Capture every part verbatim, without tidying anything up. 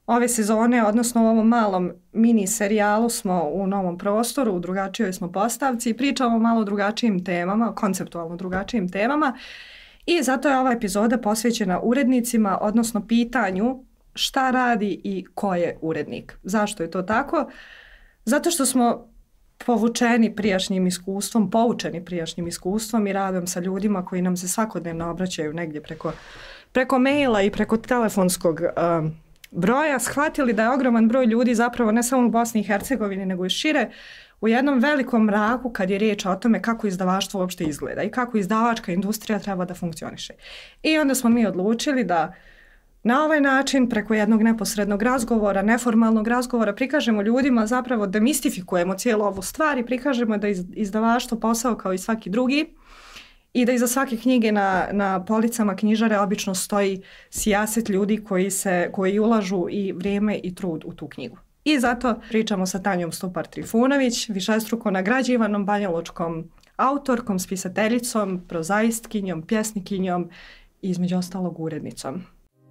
ove sezone, odnosno u ovom malom mini serijalu smo u novom prostoru, u drugačijoj smo postavci i pričamo malo o drugačijim temama, konceptualno drugačijim temama i zato je ova epizoda posvećena urednicima, odnosno pitanju šta radi i ko je urednik. Zašto je to tako? Zato što smo povučeni prijašnjim iskustvom, poučeni prijašnjim iskustvom i radom sa ljudima koji nam se svakodnevno obraćaju negdje preko, preko maila i preko telefonskog um, broja, shvatili da je ogroman broj ljudi zapravo ne samo u Bosni i Hercegovini nego i šire u jednom velikom mraku kad je riječ o tome kako izdavaštvo uopšte izgleda i kako izdavačka industrija treba da funkcioniše. I onda smo mi odlučili da na ovaj način, preko jednog neposrednog razgovora, neformalnog razgovora, prikažemo ljudima, zapravo demistifikujemo cijelu ovu stvar i prikažemo da je izdavaštvo posao kao i svaki drugi i da iza svake knjige na, na policama knjižare obično stoji sijaset ljudi koji, se, koji ulažu i vrijeme i trud u tu knjigu. I zato pričamo sa Tanjom Stupar-Trifunović, višestruko nagrađivanom banjalučkom autorkom, spisateljicom, prozaistkinjom, pjesnikinjom i između ostalog urednicom.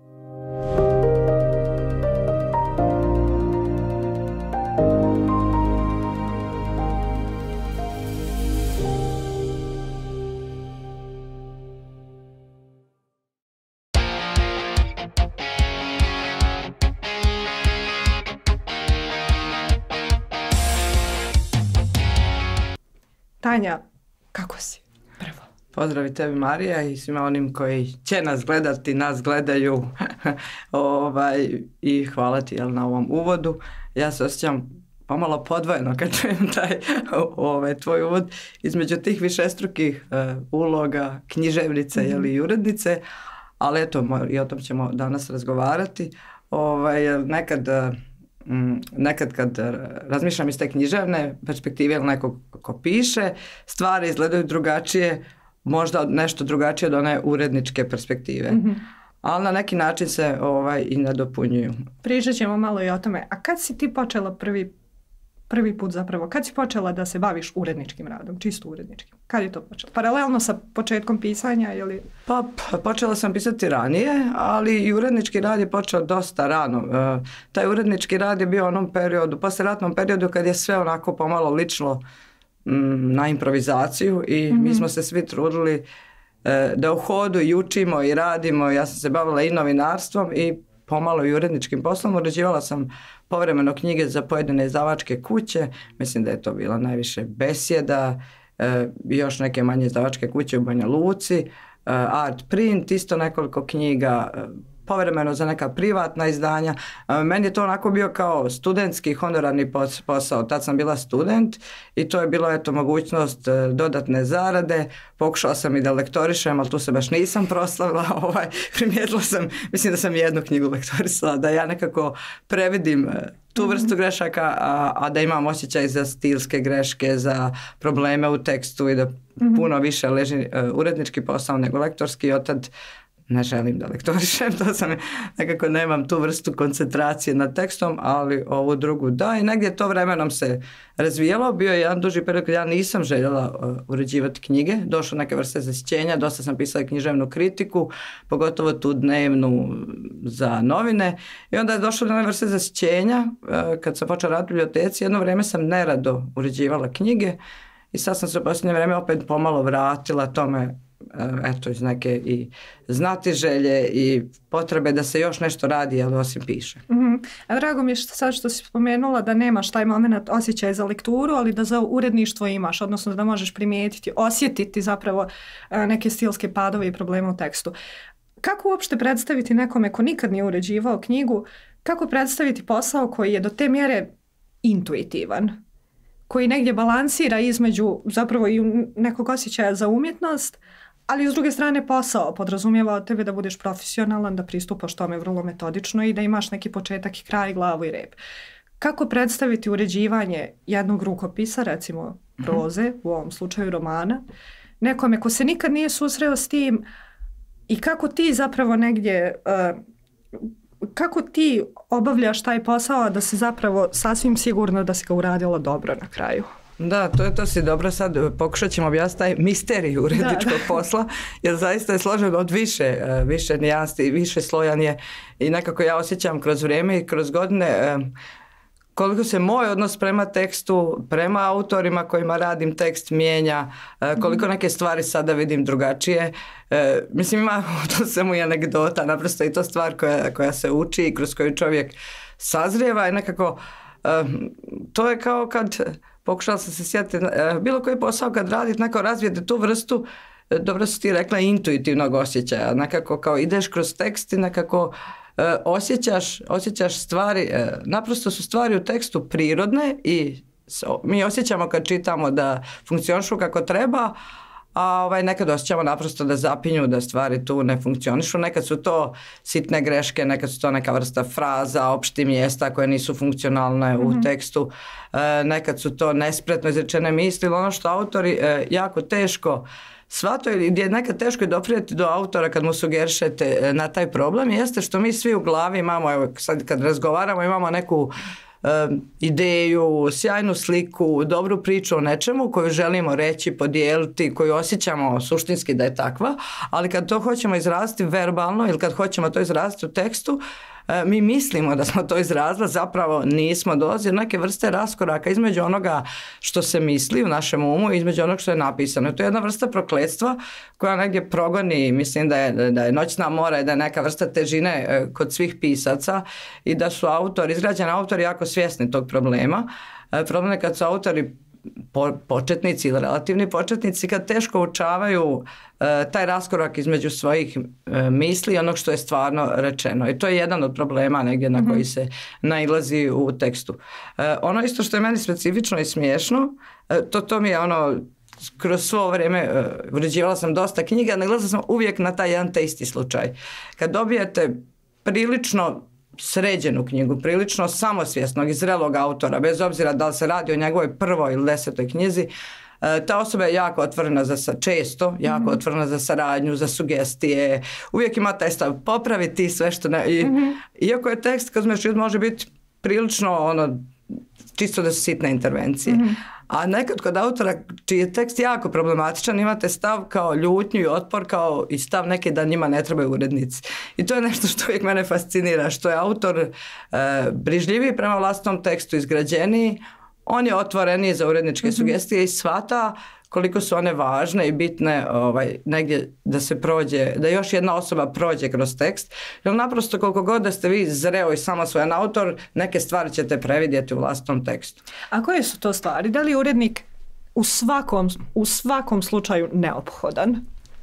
Tanja, kako si? Prvo. Pozdrav i tebi, Marija, i svima onim koji će nas gledati, nas gledaju ovaj, i hvala ti jel, na ovom uvodu. Ja se osjećam pomalo podvojeno kad čujem taj ovaj, tvoj uvod između tih višestrukih uh, uloga, književnice mm-hmm. jel, i urednice, ali eto, i o tom ćemo danas razgovarati. Ovaj, nekad... Uh, nekad kad razmišljam iz te književne perspektive ili nekog ko piše, stvari izgledaju drugačije, možda nešto drugačije od one uredničke perspektive. Mm-hmm. Ali na neki način se ovaj, i nadopunjuju. Pričat ćemo malo i o tome. A kad si ti počela prvi, prvi put zapravo, kad si počela da se baviš uredničkim radom, čisto uredničkim? Kad je to počelo? Paralelno sa početkom pisanja ili? Pa počela sam pisati ranije, ali i urednički rad je počeo dosta rano. E, taj urednički rad je bio u onom periodu, poslijeratnom periodu kad je sve onako pomalo ličilo m, na improvizaciju i mm-hmm. mi smo se svi trudili e, da u hodu i učimo i radimo. Ja sam se bavila i novinarstvom i pomalo i uredničkim poslom. Uređivala sam povremeno knjige za pojedine izdavačke kuće. Mislim da je to bila najviše Besjeda, e, još neke manje izdavačke kuće u Banja Luci, e, Art Print, isto nekoliko knjiga, e, povremeno za neka privatna izdanja. E, meni je to onako bio kao studentski honorarni posao. Tad sam bila student i to je bilo eto mogućnost e, dodatne zarade. Pokušala sam i da lektorišem, ali tu se baš nisam proslavila. Ovaj, primijetila sam, mislim da sam jednu knjigu lektorisala, da ja nekako previdim tu vrstu grešaka, a, a da imam osjećaj za stilske greške, za probleme u tekstu i da mm-hmm. puno više leži uh, urednički posao nego lektorski i otad ne želim da lektorišem, to sam nekako nemam tu vrstu koncentracije nad tekstom, ali ovu drugu da i negdje to vremenom se razvijalo, bio je jedan duži period kad ja nisam željela uh, uređivati knjige, došlo neke vrste zasićenja, dosta sam pisala književnu kritiku, pogotovo tu dnevnu za novine i onda je došlo do neke vrste zasićenja, uh, kad sam počela raditi u biblioteci, jedno vrijeme sam nerado uređivala knjige i sad sam se u posljednje vrijeme opet pomalo vratila tome, eto iz neke i znatiželje i potrebe da se još nešto radi, ali osim piše. Mm-hmm. A drago mi je što, sad što si spomenula da nemaš taj moment osjećaj za lekturu, ali da za uredništvo imaš, odnosno da možeš primijetiti, osjetiti zapravo neke stilske padove i probleme u tekstu. Kako uopšte predstaviti nekome ko nikad nije uređivao knjigu, kako predstaviti posao koji je do te mjere intuitivan, koji negdje balansira između zapravo i nekog osjećaja za umjetnost, ali s druge strane posao podrazumijeva od tebe da budeš profesionalan, da pristupaš tome vrlo metodično i da imaš neki početak i kraj, glavu i rep. Kako predstaviti uređivanje jednog rukopisa, recimo proze, u ovom slučaju romana, nekome ko se nikad nije susreo s tim i kako ti zapravo negdje, uh, kako ti obavljaš taj posao da si zapravo sasvim sigurno da si ga uradila dobro na kraju? Da, to, to si dobro sad pokušat ćemo objasniti taj misterij uredničkog da, da. posla, jer zaista je složen od više, više nijansi, više slojan je i nekako ja osjećam kroz vrijeme i kroz godine koliko se moj odnos prema tekstu, prema autorima kojima radim tekst mijenja, koliko neke stvari sada vidim drugačije. E, mislim ima to samo i anegdota, naprosto i to stvar koja, koja se uči i kroz koju čovjek sazrijeva i nekako e, to je kao kad pokušala sam se sjetiti, e, bilo koji posao kad radite, nekako razvijete tu vrstu, e, dobro si ti rekla, intuitivnog osjećaja, nekako kao ideš kroz tekst i nekako e, osjećaš, osjećaš stvari, e, naprosto su stvari u tekstu prirodne i so, mi osjećamo kad čitamo da funkcionišu kako treba, a ovaj, nekad osjećamo naprosto da zapinju, da stvari tu ne funkcionišu. Nekad su to sitne greške, nekad su to neka vrsta fraza, opšti mjesta koje nisu funkcionalne mm-hmm. u tekstu, e, nekad su to nespretno izrečene misli, ono što autori e, jako teško shvataju ili gdje je nekad teško i doprijeti do autora kad mu sugerišete na taj problem, jeste što mi svi u glavi imamo, evo sad kad razgovaramo, imamo neku Um, ideju, sjajnu sliku, dobru priču o nečemu koju želimo reći, podijeliti, koju osjećamo suštinski da je takva, ali kad to hoćemo izraziti verbalno ili kad hoćemo to izraziti u tekstu, mi mislimo da smo to izrazili, zapravo nismo, dolazi neke vrste raskoraka između onoga što se misli u našem umu i između onog što je napisano. To je jedna vrsta prokletstva koja negdje progoni, mislim da je, da je Noćna mora i da je neka vrsta težine kod svih pisaca i da su autori, izgrađeni autori jako svjesni tog problema. Problem je kad su autori po, početnici ili relativni početnici kad teško učavaju e, taj raskorak između svojih e, misli i onog što je stvarno rečeno. I to je jedan od problema negdje na koji se nailazi u tekstu. E, ono isto što je meni specifično i smiješno, e, to, to mi je ono, kroz svo vrijeme e, uređivala sam dosta knjiga, naglasila sam uvijek na taj jedan te isti slučaj. Kad dobijete prilično sređenu knjigu, prilično samosvjesnog i zrelog autora, bez obzira da li se radi o njegovoj prvoj ili desetoj knjizi, ta osoba je jako otvorena za, često, jako mm-hmm. otvorena za saradnju, za sugestije, uvijek ima taj stav, popraviti sve što ne, i, mm-hmm. iako je tekst, kad smiješ, može biti prilično ono, čisto da su sitne intervencije. Mm-hmm. A nekad kod autora čiji je tekst jako problematičan imate stav kao ljutnju i otpor kao i stav neke da njima ne trebaju urednici. I to je nešto što uvijek mene fascinira, što je autor e, brižljiviji prema vlastnom tekstu, izgrađeniji, on je otvoreniji za uredničke mm-hmm. sugestije i shvata koliko su one važne i bitne ovaj, negdje da se prođe, da još jedna osoba prođe kroz tekst. Jer naprosto koliko god da ste vi zreo i samosvojan autor, neke stvari ćete previdjeti u vlastnom tekstu. A koje su to stvari? Da li je urednik u svakom, u svakom slučaju neophodan?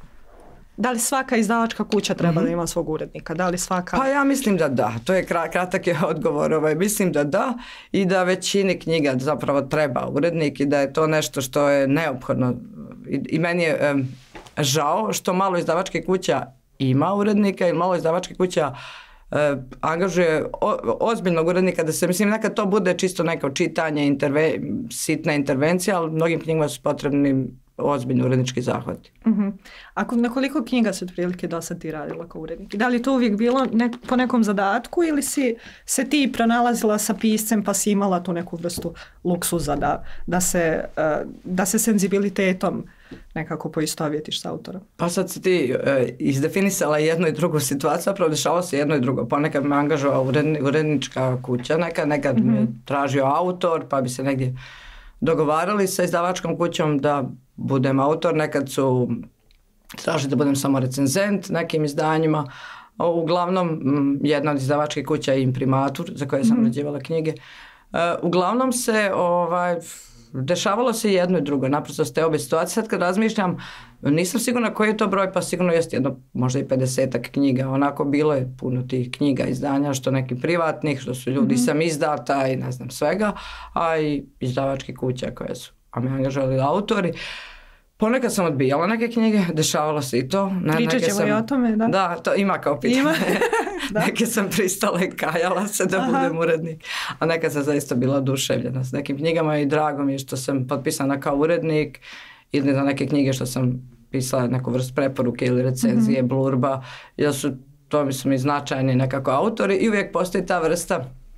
Da li svaka izdavačka kuća treba mm-hmm. da ima svog urednika? Da li svaka... Pa ja mislim da da. To je kratak je odgovor. Ovaj. Mislim da da i da većini knjiga zapravo treba urednik i da je to nešto što je neophodno. I, i meni je um, žao što malo izdavačke kuća ima urednika ili malo izdavačke kuća uh, angažuje o, ozbiljnog urednika da se, mislim, nekad to bude čisto neko čitanje, interve, sitna intervencija, ali mnogim knjigama su potrebni ozbiljni urednički zahvati. Uh-huh. Ako na koliko knjiga si otprilike do sad ti radila kao urednik? Da li to uvijek bilo ne, po nekom zadatku ili si se ti pronalazila sa piscem pa si imala tu neku vrstu luksuza da, da, se, uh, da se senzibilitetom nekako poistovjetiš s autorom? Pa sad si ti uh, izdefinisala jednu i drugu situaciju, zapravo dešavalo se jedno i drugo. Ponekad me angažovao uredni, urednička kuća, nekad, nekad uh-huh. me tražio autor pa bi se negdje dogovarali sa izdavačkom kućom da budem autor, nekad su tražili da budem samo recenzent nekim izdanjima. Uglavnom, jedna od izdavačkih kuća je Imprimatur, za koje sam uređivala knjige. Uglavnom se ovaj, dešavalo se jedno i drugo, naprosto ste obe situacije. Sad kad razmišljam, nisam sigurna koji je to broj, pa sigurno jest jedno, možda i pedesetak knjiga. Onako bilo je puno tih knjiga, izdanja, što neki privatnih, što su ljudi mm-hmm. sam izdata i ne znam svega, a i izdavačke kuće koje su, a me angažovali autori. Ponekad sam odbijala neke knjige, dešavalo se i to. Pričat ćemo sam, i o tome, da. Da, to ima kao pitanje. Ima. Neke sam pristala i kajala se da Aha. budem urednik. A nekad sam zaista bila oduševljena s nekim knjigama i drago mi je što sam potpisana kao urednik ili za neke knjige što sam pisala neku vrstu preporuke ili recenzije, mm-hmm. blurba. Jer su, to mi su mi značajni nekako autori i uvijek postoji ta vrsta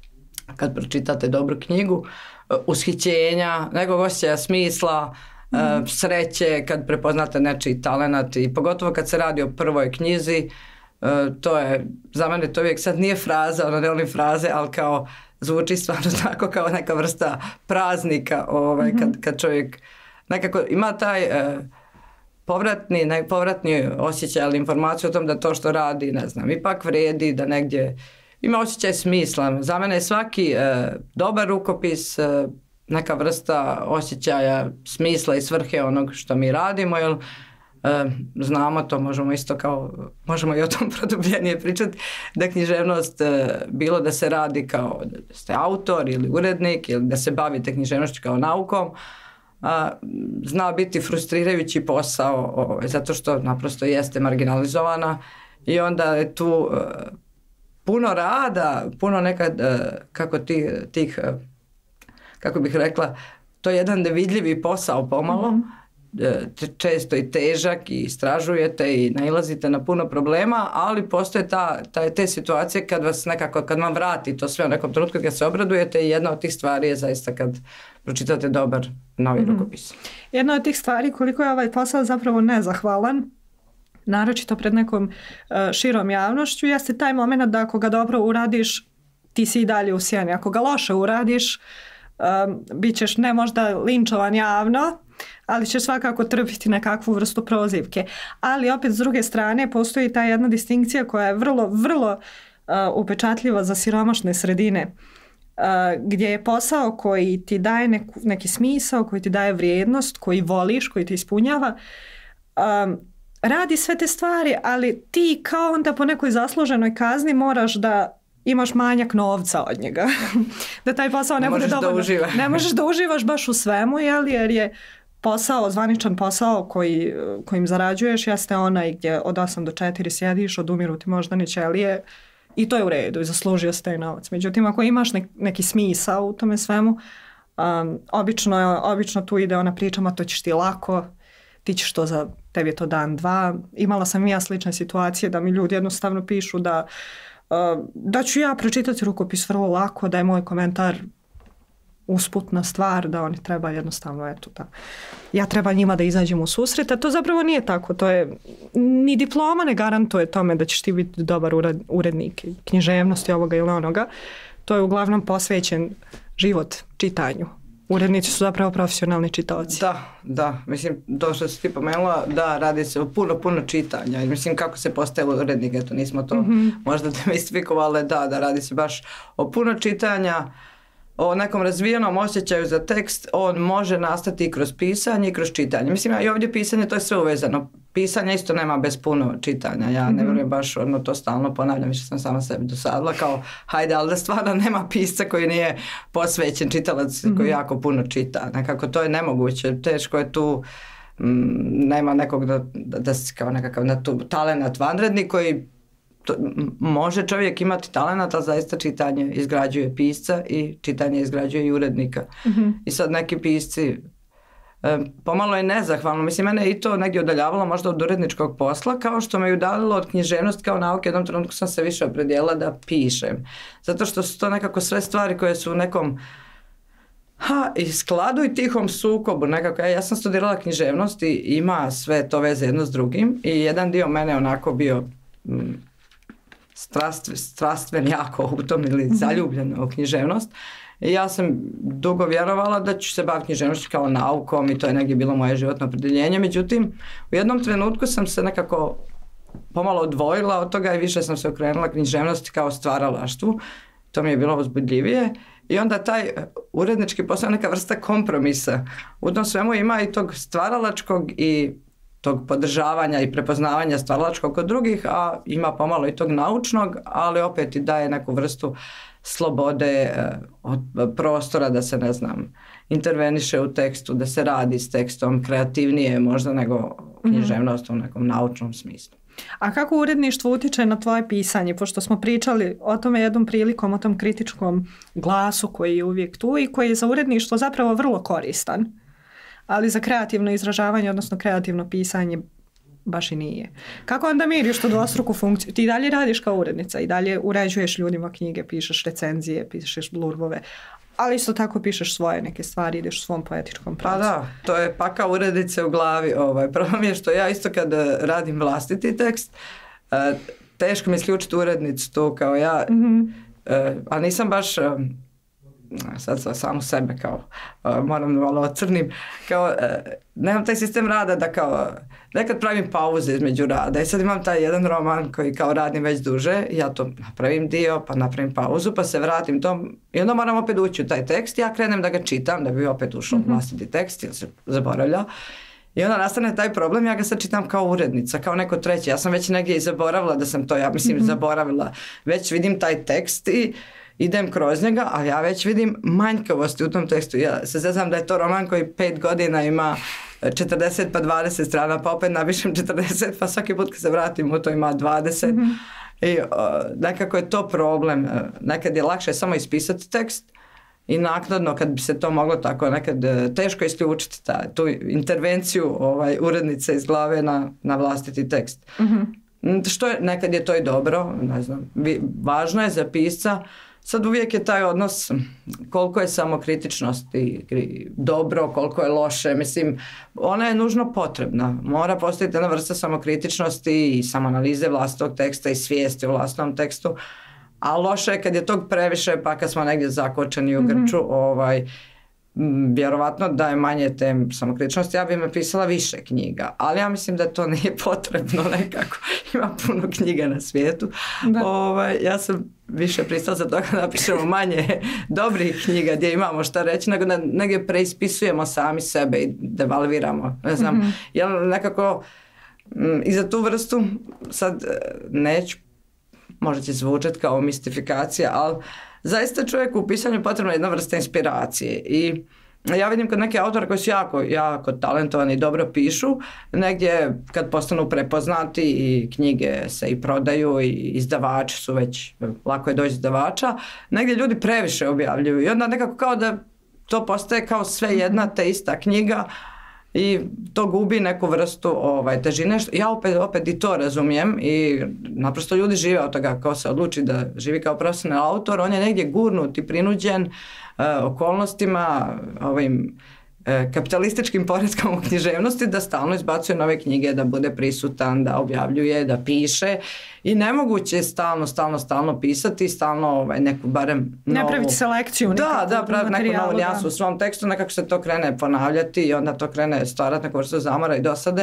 kad pročitate dobru knjigu, ushićenja, nekog osjećaja smisla, mm-hmm. sreće kad prepoznate nečiji talenat i pogotovo kad se radi o prvoj knjizi, to je, za mene to uvijek sad nije fraza, ono ne volim fraze, ali kao zvuči stvarno tako kao neka vrsta praznika, ovaj, mm-hmm. kad, kad čovjek nekako ima taj eh, povratni, ne, povratni osjećaj ili informaciju o tom da to što radi, ne znam, ipak vrijedi, da negdje ima osjećaj smisla. Za mene je svaki eh, dobar rukopis eh, neka vrsta osjećaja smisla i svrhe onog što mi radimo, jer E, znamo to, možemo isto kao, možemo i o tom produbljenije pričati, da književnost e, bilo da se radi kao da ste autor ili urednik ili da se bavite književnošću kao naukom, a, zna biti frustrirajući posao, ovaj, zato što naprosto jeste marginalizovana i onda je tu e, puno rada, puno nekad e, kako ti, tih, e, kako bih rekla, to je jedan nevidljivi posao pomalo, mm-hmm. često i težak i istražujete i nailazite na puno problema, ali postoje ta, ta, te situacije kad vas nekako, kad vam vrati to sve u nekom trenutku kad se obradujete i jedna od tih stvari je zaista kad pročitate dobar novi mm-hmm. rukopis. Jedna od tih stvari koliko je ovaj posao zapravo nezahvalan, naročito pred nekom uh, širom javnošću, jeste taj moment da ako ga dobro uradiš, ti si i dalje u sjeni. Ako ga loše uradiš, um, bit ćeš ne možda linčovan javno, ali će svakako trpiti nekakvu vrstu prozivke. Ali opet s druge strane postoji ta jedna distinkcija koja je vrlo, vrlo uh, upečatljiva za siromašne sredine. Uh, gdje je posao koji ti daje neku, neki smisao, koji ti daje vrijednost, koji voliš, koji ti ispunjava, um, radi sve te stvari, ali ti kao onda po nekoj zasluženoj kazni moraš da imaš manjak novca od njega. Da taj posao ne, ne bude dovoljno. Ne možeš da uživaš baš u svemu, jel, jer je posao, zvaničan posao koji, kojim zarađuješ jeste onaj gdje od osam do četiri sjediš, odumiru ti moždane ćelije i to je u redu i zaslužio si taj novac. Međutim, ako imaš ne, neki smisao u tome svemu, um, obično, obično tu ide ona priča, ma to ćeš ti lako, ti ćeš to za, tebi je to dan, dva. Imala sam i ja slične situacije da mi ljudi jednostavno pišu da, uh, da ću ja pročitati rukopis vrlo lako, da je moj komentar usputna stvar, da oni treba jednostavno, eto da, ja treba njima da izađem u susret, a to zapravo nije tako, to je, ni diploma ne garantuje tome da ćeš ti biti dobar urednik književnosti ovoga ili onoga, to je uglavnom posvećen život čitanju. Urednici su zapravo profesionalni čitaoci. Da, da, mislim, to što si ti pomenula, da, radi se o puno, puno čitanja. Mislim, kako se postaje urednik, eto, nismo to mm-hmm. možda demistifikovali, da, da, radi se baš o puno čitanja, o nekom razvijenom osjećaju za tekst, on može nastati i kroz pisanje i kroz čitanje. Mislim, i ovdje pisanje, to je sve uvezano. Pisanje isto nema bez puno čitanja. Ja mm-hmm. ne vjerujem baš, ono, to stalno ponavljam, više sam sama sebi dosadila, kao, hajde, ali da stvarno nema pisca koji nije posvećen, čitalac mm-hmm. koji jako puno čita. Nekako to je nemoguće, teško je tu, m, nema nekog da, da, da si kao nekakav talenat vanrednik koji to, može čovjek imati talenat, ali zaista čitanje izgrađuje pisca i čitanje izgrađuje i urednika. Mm-hmm. I sad neki pisci e, pomalo je nezahvalno. Mislim, mene je i to negdje udaljavalo možda od uredničkog posla, kao što me je udaljilo od književnosti kao nauke. Jednom trenutku sam se više opredijela da pišem. Zato što su to nekako sve stvari koje su u nekom ha, i skladu i tihom sukobu. Nekako, ja, ja sam studirala književnost i ima sve to veze jedno s drugim i jedan dio mene onako bio m, Strast, strastven jako u tom ili zaljubljen u književnost. I ja sam dugo vjerovala da ću se baviti književnošću kao naukom i to je negdje bilo moje životno opredjeljenje. Međutim, u jednom trenutku sam se nekako pomalo odvojila od toga i više sam se okrenula književnosti kao stvaralaštvu. To mi je bilo uzbudljivije. I onda taj urednički posao neka vrsta kompromisa. U tom svemu ima i tog stvaralačkog i tog podržavanja i prepoznavanja stvaralačkog kod drugih, a ima pomalo i tog naučnog, ali opet i daje neku vrstu slobode, od prostora da se, ne znam, interveniše u tekstu, da se radi s tekstom kreativnije možda nego književnost u nekom naučnom smislu. A kako uredništvo utiče na tvoje pisanje? Pošto smo pričali o tome jednom prilikom, o tom kritičkom glasu koji je uvijek tu i koji je za uredništvo zapravo vrlo koristan. Ali za kreativno izražavanje, odnosno kreativno pisanje baš i nije. Kako onda miriš tu dvostruku funkciju? Ti dalje radiš kao urednica i dalje uređuješ ljudima knjige, pišeš recenzije, pišeš blurbove, ali isto tako pišeš svoje neke stvari, ideš u svom poetičkom pravcu. Pa da, to je paka urednice u glavi. Ovaj. Prvo mi je što ja isto kad radim vlastiti tekst, teško mi je isključiti urednicu tu kao ja, mm-hmm. a nisam baš... sad sam samo sebe kao moram malo ocrnim kao nemam taj sistem rada da kao nekad pravim pauze između rada i sad imam taj jedan roman koji kao radim već duže, ja to napravim dio pa napravim pauzu pa se vratim tom i onda moram opet ući u taj tekst i ja krenem da ga čitam da bi opet ušao u mm-hmm. vlastiti tekst ili se zaboravljao i onda nastane taj problem, ja ga sad čitam kao urednica, kao neko treći, ja sam već negdje i zaboravila da sam to, ja mislim mm-hmm. zaboravila, već vidim taj tekst i idem kroz njega, a ja već vidim manjkavosti u tom tekstu. Ja se zezam da je to roman koji pet godina ima četrdeset pa dvadeset strana, pa opet napišem četrdeset, pa svaki put kad se vratim u to ima dvadeset. Mm-hmm. I o, nekako je to problem. Nekad je lakše samo ispisati tekst i naknadno kad bi se to moglo tako nekad teško isključiti ta, tu intervenciju ovaj, urednice iz glave na, na vlastiti tekst. Mm-hmm. Što je, nekad je to i dobro, ne znam, važno je za pisca. Sad uvijek je taj odnos koliko je samokritičnosti dobro, koliko je loše. Mislim, ona je nužno potrebna. Mora postojiti jedna vrsta samokritičnosti i samoanalize vlastitog teksta i svijesti o vlastnom tekstu. A loše je kad je tog previše pa kad smo negdje zakočeni u grču, mm-hmm. ovaj, vjerovatno da je manje te samokritičnosti, ja bi me pisala više knjiga, ali ja mislim da to nije potrebno nekako, ima puno knjiga na svijetu. Ovaj, ja sam više pristala za toga da napišemo manje dobrih knjiga gdje imamo šta reći, nego da negdje preispisujemo sami sebe i devalviramo, ne znam, mm-hmm. jer nekako m, i za tu vrstu sad neću, možda će zvučati kao mistifikacija, ali zaista čovjeku u pisanju potrebna je jedna vrsta inspiracije i ja vidim kod neke autore koji su jako, jako talentovani i dobro pišu, negdje kad postanu prepoznati i knjige se i prodaju i izdavači su već, lako je doći izdavača, negdje ljudi previše objavljuju i onda nekako kao da to postaje kao sve jedna te ista knjiga i to gubi neku vrstu ovaj, težine. Ja opet, opet i to razumijem i naprosto ljudi žive od toga ko se odluči da živi kao profesionalni autor, on je negdje gurnut i prinuđen uh, okolnostima ovim uh, kapitalističkim poretkom u književnosti da stalno izbacuje nove knjige, da bude prisutan, da objavljuje, da piše i nemoguće je stalno, stalno, stalno pisati, stalno ovaj, neku barem novu... Ne praviti selekciju. Da, da, praviti neku novu nijansu u svom tekstu, nekako se to krene ponavljati i onda to krene stvarati neku vrstu zamora i dosade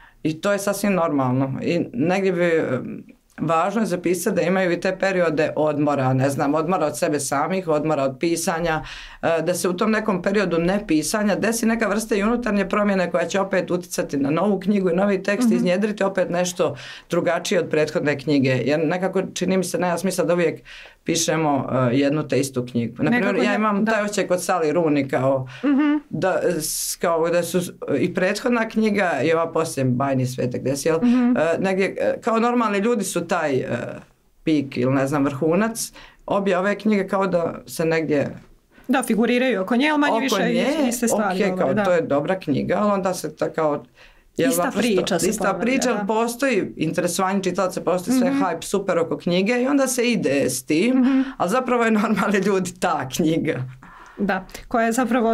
i to je sasvim normalno. I negdje bi... Važno je zapisati da imaju i te periode odmora, ne znam, odmora od sebe samih, odmora od pisanja, da se u tom nekom periodu ne pisanja desi neka vrsta i unutarnje promjene koja će opet uticati na novu knjigu i novi tekst, mm-hmm. iznjedriti opet nešto drugačije od prethodne knjige. Jer nekako čini mi se nema smisla da uvijek pišemo uh, jednu te istu knjigu. Naprimjer, ja imam da. taj osjećaj kod Sally Rooney kao, mm-hmm. da, kao da su i prethodna knjiga i ova poslije Bajni svijet gdje si, jel, mm-hmm. uh, negdje, kao normalni ljudi su taj uh, pik ili ne znam vrhunac, obje ove knjige kao da se negdje da figuriraju oko nje, ali manje više nje, iste stvari. Ok, kao da. to je dobra knjiga, ali onda se ta kao Jel, ista priča se ista priča, da. Postoji interesovanje čitalaca, postoji sve mm-hmm. hype super oko knjige i onda se ide s tim, mm-hmm. ali zapravo je normalni ljudi ta knjiga. Da, koja je zapravo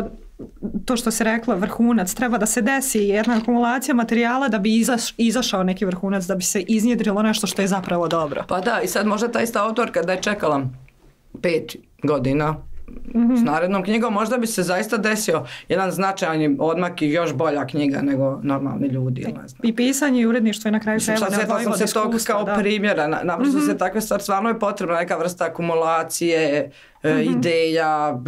to što se rekla vrhunac, treba da se desi jedna akumulacija materijala da bi izaš, izašao neki vrhunac, da bi se iznjedrilo nešto što je zapravo dobro. Pa da, i sad možda ta ista autorka da je čekala pet godina mm-hmm. s narednom knjigom, možda bi se zaista desio jedan značajan odmak i još bolja knjiga nego normalni ljudi. Ne znam. I pisanje i uredništvo je na kraju krajeva neodvojivo od iskustva. Sam se tog kao da. primjera, na, naprosto mm-hmm. se takve stvari, stvarno je potrebna neka vrsta akumulacije, mm-hmm. ideja,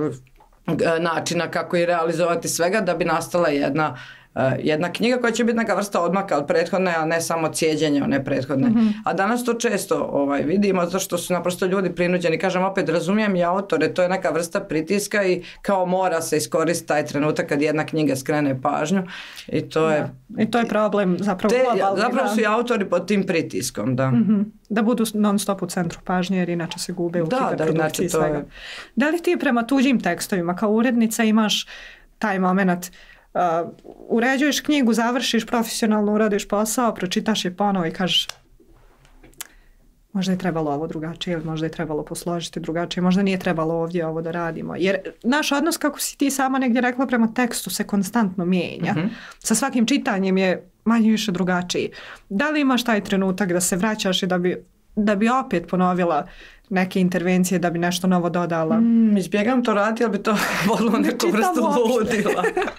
načina kako i realizovati svega da bi nastala jedna Uh, jedna knjiga koja će biti neka vrsta odmaka od prethodne, a ne samo cijeđenje one prethodne. Mm-hmm. A danas to često ovaj, vidimo zato što su naprosto ljudi prinuđeni. Kažem opet, razumijem i autore, to je neka vrsta pritiska i kao mora se iskoristiti taj trenutak kad jedna knjiga skrene pažnju. I to je, da. I to je problem zapravo te, globalni. Zapravo su i autori pod tim pritiskom. Da, mm-hmm. da budu non stop u centru pažnje jer inače se gube u hiperprodukciji svega. Je... Da li ti prema tuđim tekstovima kao urednica imaš taj moment Uh, uređuješ knjigu, završiš, profesionalno uradiš posao, pročitaš je ponovo i kažeš možda je trebalo ovo drugačije ili možda je trebalo posložiti drugačije, možda nije trebalo ovdje ovo da radimo. Jer naš odnos, kako si ti sama negdje rekla, prema tekstu se konstantno mijenja. Mm-hmm. Sa svakim čitanjem je manje više drugačiji. Da li imaš taj trenutak da se vraćaš i da bi, da bi opet ponovila neke intervencije, da bi nešto novo dodala? Mm, izbjegam to raditi, ali bi to volilo neku vrstu ludila.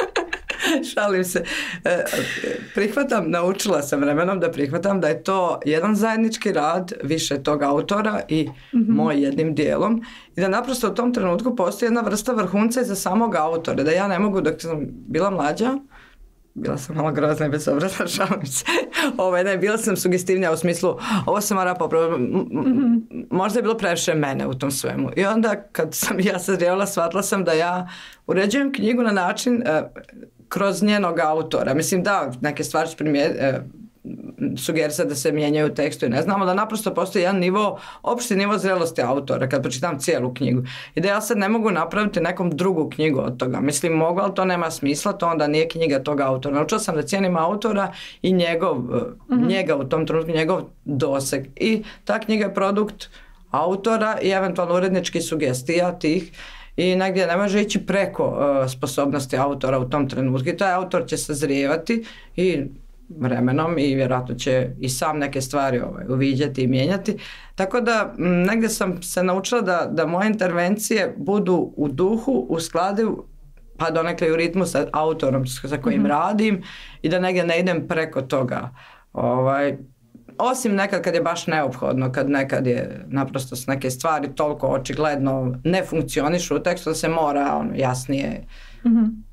Šalim se. E, prihvatam, naučila sam vremenom da prihvatam da je to jedan zajednički rad više tog autora i mm-hmm. moj jednim dijelom i da naprosto u tom trenutku postoji jedna vrsta vrhunca za samog autora, da ja ne mogu, dok sam bila mlađa, bila sam malo grozna i bezobrazna, šalim se. Ovaj, ne, bila sam sugestivnija u smislu, ovo se mora popraviti. Mm-hmm. Možda je bilo previše mene u tom svemu. I onda kad sam ja sazrijela, shvatila sam da ja uređujem knjigu na način uh, kroz njenog autora. Mislim da neke stvari ću primijeti, uh, sugerisati da se mijenjaju u tekstu i ne znamo, da naprosto postoji jedan nivo, opšti nivo zrelosti autora kad pročitam cijelu knjigu. I da ja sad ne mogu napraviti nekom drugu knjigu od toga. Mislim, mogu, ali to nema smisla, to onda nije knjiga tog autora. Naučila sam da cijenim autora i njegov, mm-hmm. njega u tom trenutku, njegov doseg. I ta knjiga je produkt autora i eventualno uredničkih sugestija tih i negdje ne može ići preko uh, sposobnosti autora u tom trenutku. I taj autor će sazrijevati i vremenom i vjerojatno će i sam neke stvari ovaj, uviđati i mijenjati. Tako da m, negdje sam se naučila da, da moje intervencije budu u duhu, u skladu, pa donekle u ritmu sa autorom sa kojim mm-hmm. radim i da negdje ne idem preko toga. Ovaj, osim nekad kad je baš neophodno, kad nekad je naprosto s neke stvari toliko očigledno ne funkcionišu u tekstu da se mora ono, jasnije. Mm-hmm.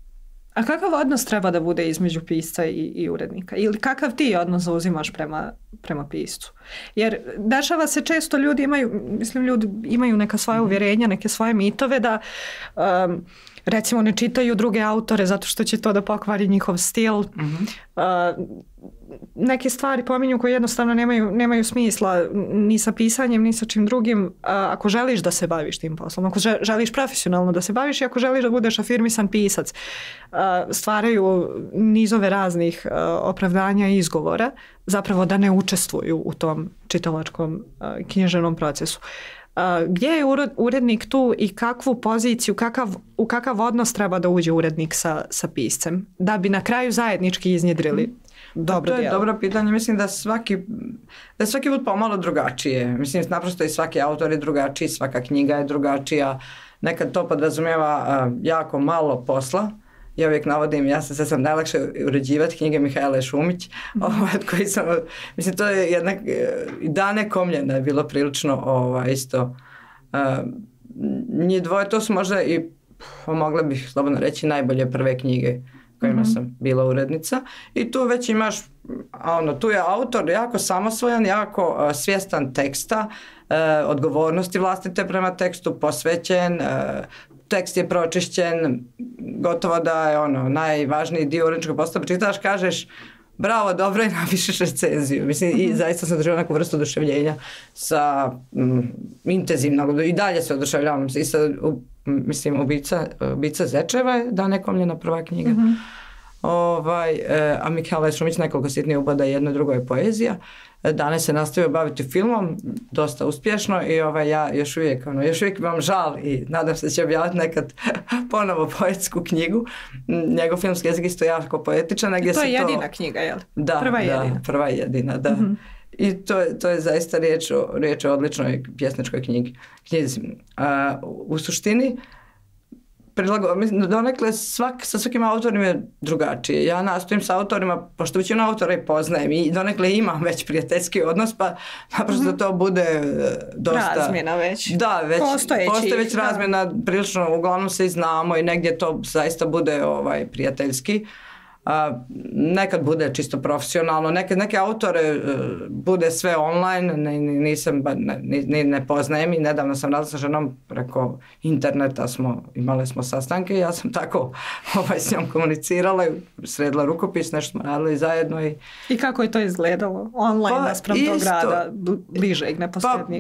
A kakav odnos treba da bude između pisca i, i urednika? Ili kakav ti odnos zauzimaš prema, prema piscu? Jer dešava se često, ljudi imaju, mislim, ljudi imaju neka svoja uvjerenja, neke svoje mitove da um, recimo ne čitaju druge autore zato što će to da pokvari njihov stil. Mm-hmm. Uh, neke stvari pominju koje jednostavno nemaju, nemaju smisla ni sa pisanjem, ni sa čim drugim. Uh, ako želiš da se baviš tim poslom, ako želiš profesionalno da se baviš i ako želiš da budeš afirmisan pisac, uh, stvaraju nizove raznih uh, opravdanja i izgovora zapravo da ne učestvuju u tom čitalačkom uh, književnom procesu. Uh, gdje je urednik tu i kakvu poziciju, kakav, u kakav odnos treba da uđe urednik sa, sa piscem da bi na kraju zajednički iznjedrili dobro djelo? To je djelo. dobro pitanje. Mislim da svaki, da svaki put pomalo drugačije. Mislim, naprosto i svaki autor je drugačiji, svaka knjiga je drugačija. Nekad to podrazumijeva uh, jako malo posla. Ja uvijek navodim, ja sam se sam najlakše uređivati knjige Mihajle Šumić, mm-hmm. ovaj, koji sam, mislim, to je jedna, i Dane Komljena je bilo prilično ovaj, isto. Uh, njih dvoje, to su možda i, mogla bih slobodno reći, najbolje prve knjige kojima mm-hmm. sam bila urednica. I tu već imaš, ono, tu je autor jako samosvojan, jako uh, svjestan teksta, uh, odgovornosti vlastite prema tekstu, posvećen, uh, tekst je pročišćen, gotovo da je ono najvažniji dio uredničkog posla. Čitaš, kažeš bravo, dobro i napišeš recenziju. Mislim, mm-hmm. i zaista sam doživjela neku vrstu oduševljenja sa mm, intenzivnog, i dalje se oduševljavam. I sa, u, mislim, Ubica, Ubica Zečeva je Dane Komljena prva knjiga. Mm-hmm. Ovaj, e, a Mihajla Šumić nekoliko sitnije uboda, jedno i drugo je poezija. Danas se nastavio baviti filmom, dosta uspješno i ovaj, ja još uvijek, ono, još uvijek imam žal i nadam se da će objaviti nekad ponovo poetsku knjigu. Njegov filmski jezik isto jako poetičan. I to je jedina to... knjiga, jel? Da, prva da, jedina. prva jedina, da. Mm-hmm. I to je, to je zaista riječ o, riječ o odličnoj pjesničkoj knjigi. knjizi. A, u suštini, prilago, mislim, donekle svak, sa svakim autorom je drugačije. Ja nastojim sa autorima, pošto većinu autora i poznajem i donekle imam već prijateljski odnos, pa naprosto mm-hmm. to bude dosta... Razmjena već. Da, već Postojeći, postoje već da. razmjena, prilično uglavnom se i znamo i negdje to zaista bude ovaj, prijateljski. A, nekad bude čisto profesionalno, neke, neke autore uh, bude sve online, ne, nisam, ne, ne, ne poznajem i nedavno sam radila sa ženom preko interneta, smo, imali smo sastanke i ja sam tako ovaj, s njom komunicirala i sredila rukopis, nešto smo radili zajedno. I, I kako je to izgledalo? Online pa, naspram tog rada, bližeg, neposrednjeg? Pa,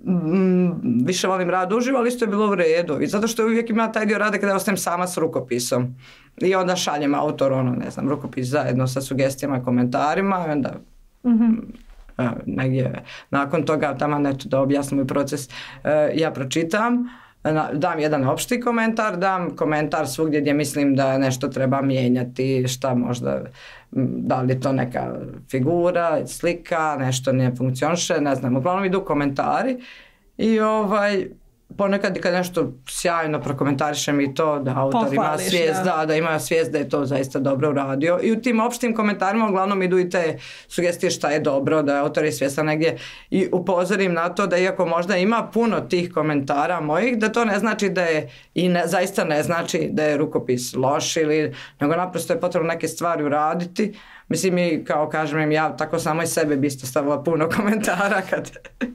mm, više volim rad uživo, ali isto je bilo u redu. I zato što uvijek ima taj dio rada kada ostajem sama s rukopisom. I onda šaljem autoru, ono, ne znam, rukopis zajedno sa sugestijama i komentarima i onda mm-hmm. negdje nakon toga tamo neto da objasnim proces, ja pročitam, dam jedan opšti komentar, dam komentar svugdje gdje mislim da nešto treba mijenjati, šta možda, da li je to neka figura, slika, nešto ne funkcioniše, ne znam, uglavnom idu komentari i ovaj, ponekad kad nešto sjajno prokomentarišem i to da autor ima svijest, da. Da, da ima svijest da je to zaista dobro uradio i u tim opštim komentarima uglavnom idu i te sugestije šta je dobro, da je autor je svjestan negdje i upozorim na to da iako možda ima puno tih komentara mojih, da to ne znači da je i ne, zaista ne znači da je rukopis loš ili, nego naprosto je potrebno neke stvari uraditi. Mislim i kao kažem ja tako samo i sebe bi isto stavila puno komentara kad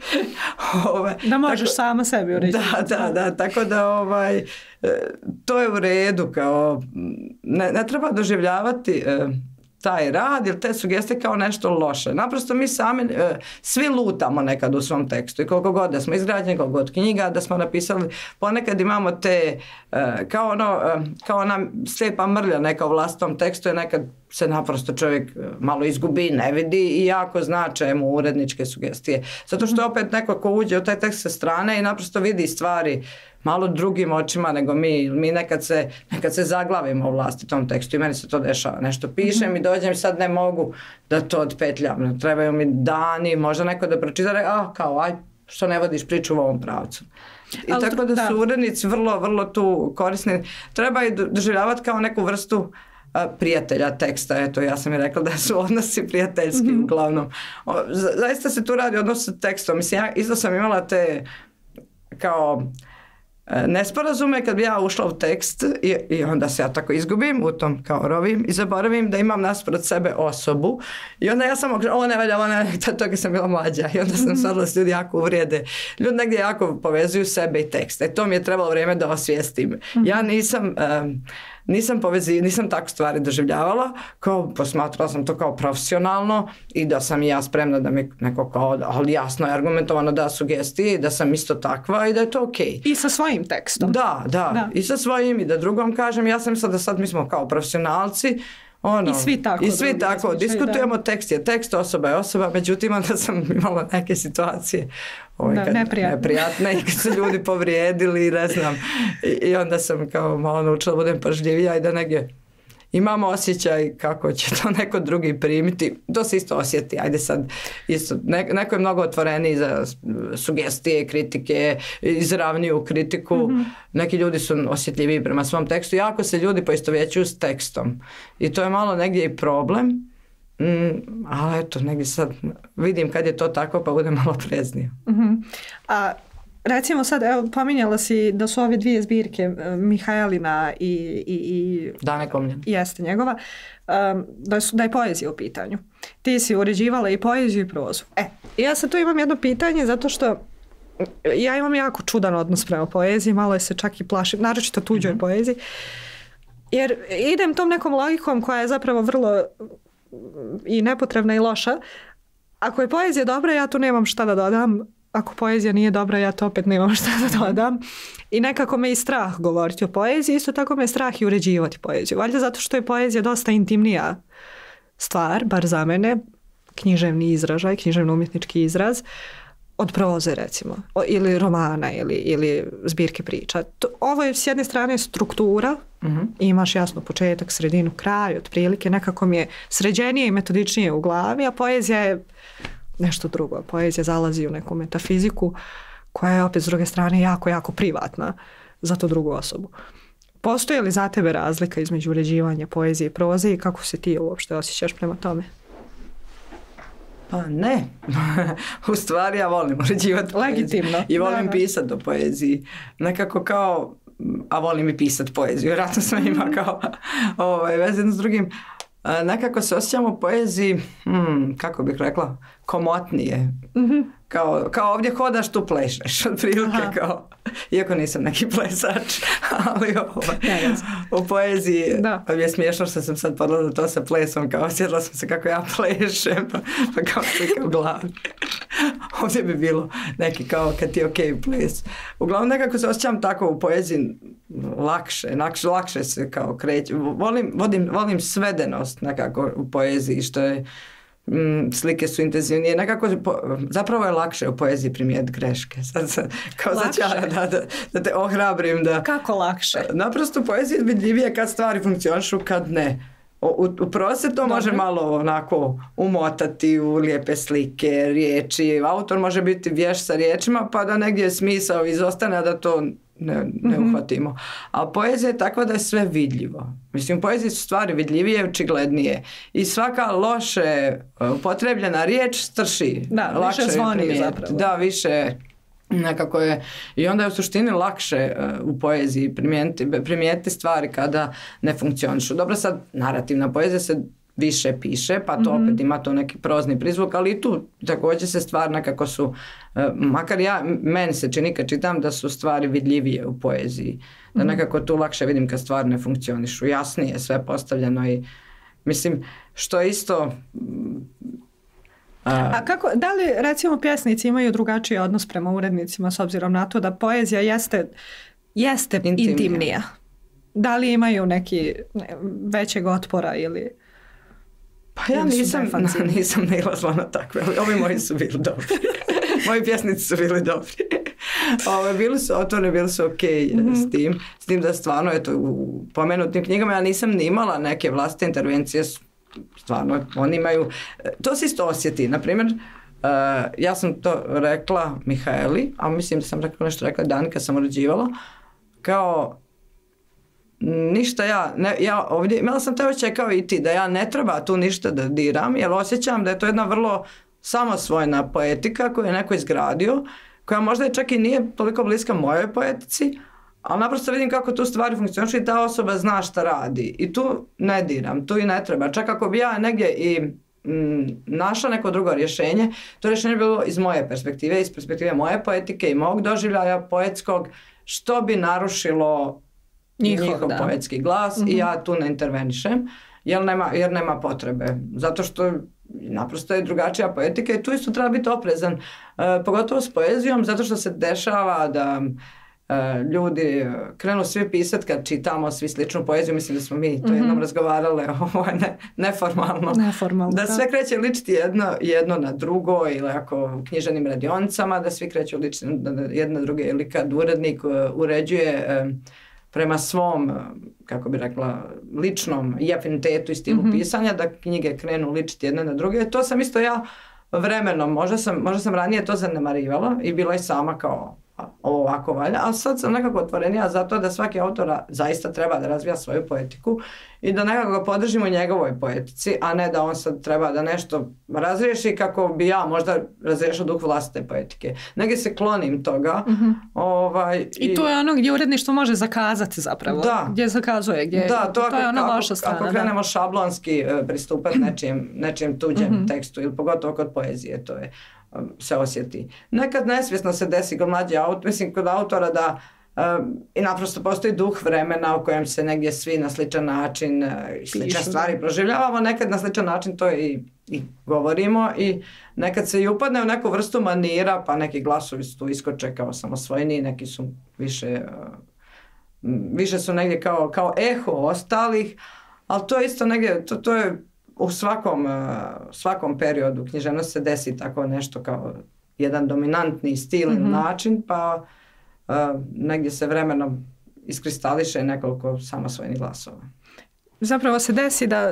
ove, da možeš tako, sama sebi ureći. Da, da, da, tako da ovaj, to je u redu kao ne, ne treba doživljavati taj rad ili te sugestije kao nešto loše. Naprosto mi sami svi lutamo nekad u svom tekstu i koliko god da smo izgrađeni, koliko god knjiga da smo napisali, ponekad imamo te kao ono, kao ona slijepa mrlja neka u vlastitom tekstu je nekad se naprosto čovjek malo izgubi, ne vidi i jako zna čemu uredničke sugestije. Zato što opet neko ko uđe u taj tekst sa strane i naprosto vidi stvari malo drugim očima nego mi. Mi nekad se, nekad se zaglavimo u vlastitom tekstu i meni se to dešava. Nešto pišem mm-hmm. i dođem i sad ne mogu da to odpetljam. Trebaju mi dani, možda neko da pročita, a kao aj, što ne vodiš priču u ovom pravcu. I ali tako da, da su urednici vrlo, vrlo tu korisni. Treba i doživljavati kao neku vrstu a, prijatelja teksta. Eto, ja sam i rekla da su odnosi prijateljski mm-hmm. uglavnom. O, za, zaista se tu radi odnos sa tekstom. Mislim, ja isto sam imala te kao nesporazume kad bi ja ušla u tekst i, i onda se ja tako izgubim u tom kao rovim i zaboravim da imam nasprot sebe osobu i onda ja sam ovo ne valja, ovo ne valja, toga sam bila mlađa i onda sam stvarila se ljudi jako uvrijede. Ljudi negdje jako povezuju sebe i tekst. E to mi je trebalo vrijeme da osvijestim. Ja nisam... Um, Nisam povezi, nisam tako stvari doživljavala, kao posmatrala sam to kao profesionalno i da sam i ja spremna da mi neko kao, ali jasno je argumentovano da sugestije i da sam isto takva i da je to okej. Okay. I sa svojim tekstom. Da, da, da, i sa svojim i da drugom kažem, ja sam mislila da sad mi smo kao profesionalci. Ono, I svi tako. I svi tako, slučaj, diskutujemo da. Tekst je tekst, osoba je osoba, međutim onda sam imala neke situacije ovaj, da, kad, neprijatne. neprijatne i kad su ljudi povrijedili, ne znam, i, i onda sam kao malo naučila budem pažljivija i da negdje imamo osjećaj kako će to neko drugi primiti, to se isto osjeti, ajde sad, isto, ne, neko je mnogo otvoreniji za sugestije, kritike, izravniju kritiku, mm-hmm. neki ljudi su osjetljiviji prema svom tekstu, jako se ljudi poistovjećuju s tekstom i to je malo negdje i problem, mm, ali eto, negdje sad vidim kad je to tako pa budem malo preznija. Mm-hmm. A recimo sad, evo, pominjala si da su ove dvije zbirke, Mihajlina i... i, i Dane Komljene. Jeste njegova, um, da, su, da je poezija u pitanju. Ti si uređivala i poeziju i prozu. E, ja sad tu imam jedno pitanje, zato što ja imam jako čudan odnos prema poeziji, malo je se čak i plašim, naročito tuđoj mm-hmm. poeziji, jer idem tom nekom logikom koja je zapravo vrlo i nepotrebna i loša. Ako je poezija dobra, ja tu nemam šta da dodam. Ako poezija nije dobra, ja to opet nemam šta da dodam. I nekako me i strah govoriti o poeziji, isto tako me je strah i uređivati poeziju. Valjda zato što je poezija dosta intimnija stvar, bar za mene, književni izražaj, književno-umjetnički izraz, od proze recimo, ili romana, ili, ili zbirke priča. To, ovo je s jedne strane struktura, mm-hmm. imaš jasno početak, sredinu, kraj, otprilike, nekako mi je sređenije i metodičnije u glavi, a poezija je nešto drugo. Poezija zalazi u neku metafiziku koja je opet s druge strane jako, jako privatna za tu drugu osobu. Postoji li za tebe razlika između uređivanja poezije i proze i kako se ti uopšte osjećaš prema tome? Pa ne. U stvari ja volim uređivati legitimno. Poeziju. I volim pisati o poeziji. Nekako kao, a volim i pisati poeziju. Vjerojatno sam ima kao ovaj, vezano s drugim. Nekako se osjećam u poeziji, hmm, kako bih rekla, komotnije. Mm-hmm. Kao, kao ovdje hodaš, tu plešeš. Otprilike kao, iako nisam neki plesač, ali ovaj, ja, u poeziji mi je smiješno što sam sad podala to sa plesom, kao osjetila sam se kako ja plešem, pa, pa kao slika u glavi. ovdje bi bilo neki kao kad ti je ok ples. Uglavnom nekako se osjećam tako u poeziji lakše, lakše, lakše se kao kreće. Volim, volim, volim svedenost nekako u poeziji, što je Mm, slike su intenzivnije, nekako po, zapravo je lakše u poeziji primijeti greške. Sad, sad, kao začara, da, da, da te ohrabrim. Da, kako lakše? Naprosto u poeziji je vidljivije kad stvari funkcionišu, kad ne. U, u prozi to Dobre. Može malo onako umotati u lijepe slike, riječi. Autor može biti vješ sa riječima pa da negdje smisao izostane, a da to ne, ne uhvatimo. Mm-hmm. A poezija je takva da je sve vidljivo. Mislim, u poeziji su stvari vidljivije i očiglednije. I svaka loše upotrebljena riječ strši. Da, lakše više zvoni zapravo. Da, više nekako je. I onda je u suštini lakše uh, u poeziji primijeniti, primijeniti stvari kada ne funkcionišu. Dobro, sad narativna poezija se više piše, pa to mm-hmm. opet ima to neki prozni prizvuk, ali i tu također se stvari nekako su, uh, makar ja, meni se čini kad čitam da su stvari vidljivije u poeziji. Da nekako tu lakše vidim kad stvari ne funkcionišu. Jasnije sve postavljeno i mislim, što isto... A, A kako, da li recimo pjesnici imaju drugačiji odnos prema urednicima s obzirom na to da poezija jeste, jeste intimnija. intimnija? Da li imaju neki ne, većeg otpora ili... Pa ja nisam, na, nisam nailazila na takve, ali ovi moji su bili dobri. Moji pjesnici su bili dobri. Ove, bili su otvoreni, bili su ok mm-hmm. s tim. S tim da stvarno, eto, u pomenutim knjigama ja nisam ni imala neke vlastite intervencije. Stvarno, oni imaju... To se isto osjeti. Naprimjer, uh, ja sam to rekla Mihaeli, a mislim da sam rekla nešto rekla dan kad sam uređivala, kao... Ništa ja, ne, ja ovdje, imala sam te osjećaj kao i ti, da ja ne treba tu ništa da diram, jer osjećam da je to jedna vrlo samosvojna poetika koju je neko izgradio, koja možda čak i nije toliko bliska mojoj poetici, ali naprosto vidim kako tu stvari funkcionišu i ta osoba zna šta radi. I tu ne diram, tu i ne treba. Čak ako bi ja negdje i m, našla neko drugo rješenje, to rješenje bi bilo iz moje perspektive, iz perspektive moje poetike i mog doživljaja poetskog, što bi narušilo njihov, njihov poetski glas mm-hmm. i ja tu ne intervenišem jer nema, jer nema potrebe. Zato što naprosto je drugačija poetika i tu isto treba biti oprezan. E, pogotovo s poezijom, zato što se dešava da e, ljudi krenu svi pisati kad čitamo svi sličnu poeziju. Mislim da smo mi to mm-hmm. jednom razgovarale ovo ne, neformalno. neformalno. Da sve kreće ličiti jedno, jedno na drugo ili ako u književnim radionicama da svi kreću ličiti jedno na druge ili kad urednik uh, uređuje e, prema svom, kako bi rekla, ličnom i afinitetu i stilu mm-hmm. pisanja, da knjige krenu ličiti jedne na druge. To sam isto ja vremenom, možda sam, možda sam ranije to zanemarivala i bila i sama kao ovo ovako valja, ali sad sam nekako otvorenija za to da svaki autor zaista treba da razvija svoju poetiku i da nekako ga podržimo njegovoj poetici, a ne da on sad treba da nešto razriješi kako bi ja možda razriješila duh vlastite poetike. Negdje se klonim toga. Mm-hmm. Ovaj, I, I to je ono gdje uredništvo može zakazati zapravo. Da. Gdje zakazuje. Gdje, da, to, to ako, je ona ako, loša strana. Ako krenemo da. šablonski uh, pristupati nečijem, nečijem tuđem mm-hmm. tekstu ili pogotovo kod poezije, to je se osjeti. Nekad nesvjesno se desi kod mlađe autora, mislim kod autora da um, i naprosto postoji duh vremena u kojem se negdje svi na sličan način uh, slične Pišu, stvari da. proživljavamo, nekad na sličan način to i, i govorimo i nekad se i upadne u neku vrstu manira, pa neki glasovi su tu iskoče kao samosvojni, neki su više uh, više su negdje kao, kao eho ostalih, ali to je isto negdje, to, to je u svakom, svakom periodu književnosti se desi tako nešto kao jedan dominantni stil mm-hmm. način, pa uh, negdje se vremenom iskristališe nekoliko samosvojnih glasova. Zapravo se desi da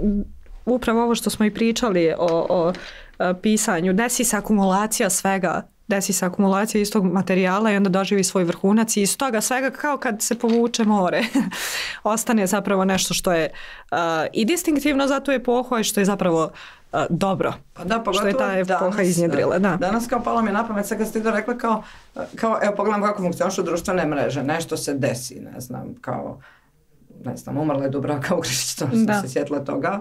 upravo ovo što smo i pričali o, o, o pisanju, desi se akumulacija svega, desi se akumulacija istog materijala i onda doživi svoj vrhunac i iz toga svega kao kad se povuče more. Ostane zapravo nešto što je uh, i distinktivno za tu epohu, a što je zapravo uh, dobro. Pa da, što je ta epoha iznjedrila. Da. Danas kao palo mi je na pamet, sad kad ste to rekla kao, kao evo pogledam kako funkcionišu društvene mreže, nešto se desi, ne znam, kao, ne znam, umrla je Dubravka Ugrišić, to sam se sjetila toga.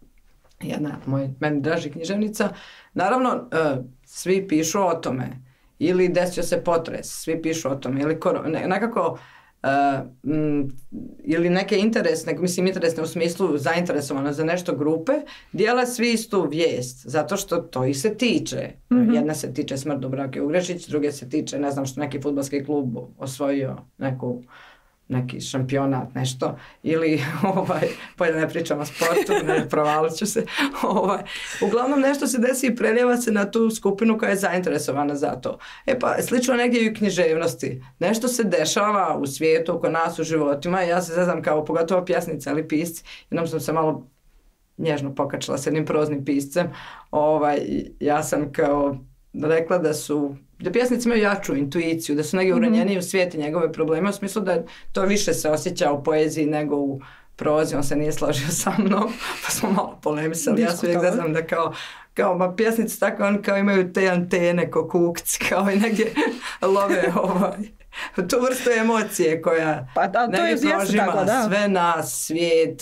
Jedna moj, meni draži književnica. Naravno, uh, svi pišu o tome. Ili desio se potres, svi pišu o tome. Ili kor- ne, nekako Uh, m, ili neke interesne, mislim interesne u smislu zainteresovane za nešto grupe, dijele svi istu vijest, zato što to ih se tiče. Mm-hmm. Jedna se tiče smrt Dubravke Ugrešić, druge se tiče, ne znam što neki fudbalski klub osvojio neku neki šampionat, nešto, ili, ovaj, bolje ne pričam o sportu, ne, provalit ću se, ovaj, uglavnom nešto se desi i preljeva se na tu skupinu koja je zainteresovana za to. E pa, slično negdje i u književnosti. Nešto se dešava u svijetu, oko nas, u životima, ja se znam kao pogotovo pjesnice ili pisci, jednom sam se malo nježno pokačila s jednim proznim piscem, ovaj, ja sam kao rekla da su da pjesnici imaju jaču intuiciju, da su negdje uranjeniji u svijet i njegove probleme, u smislu da to više se osjeća u poeziji nego u prozi. On se nije složio sa mnom, pa smo malo polemisali. Ja se uvijek znam da kao, kao ma pjesnici tako, oni kao imaju te antene ko kukci, kao i negdje love ovaj, tu vrstu emocije koja pa da, to negdje prožima sve nas, svijet,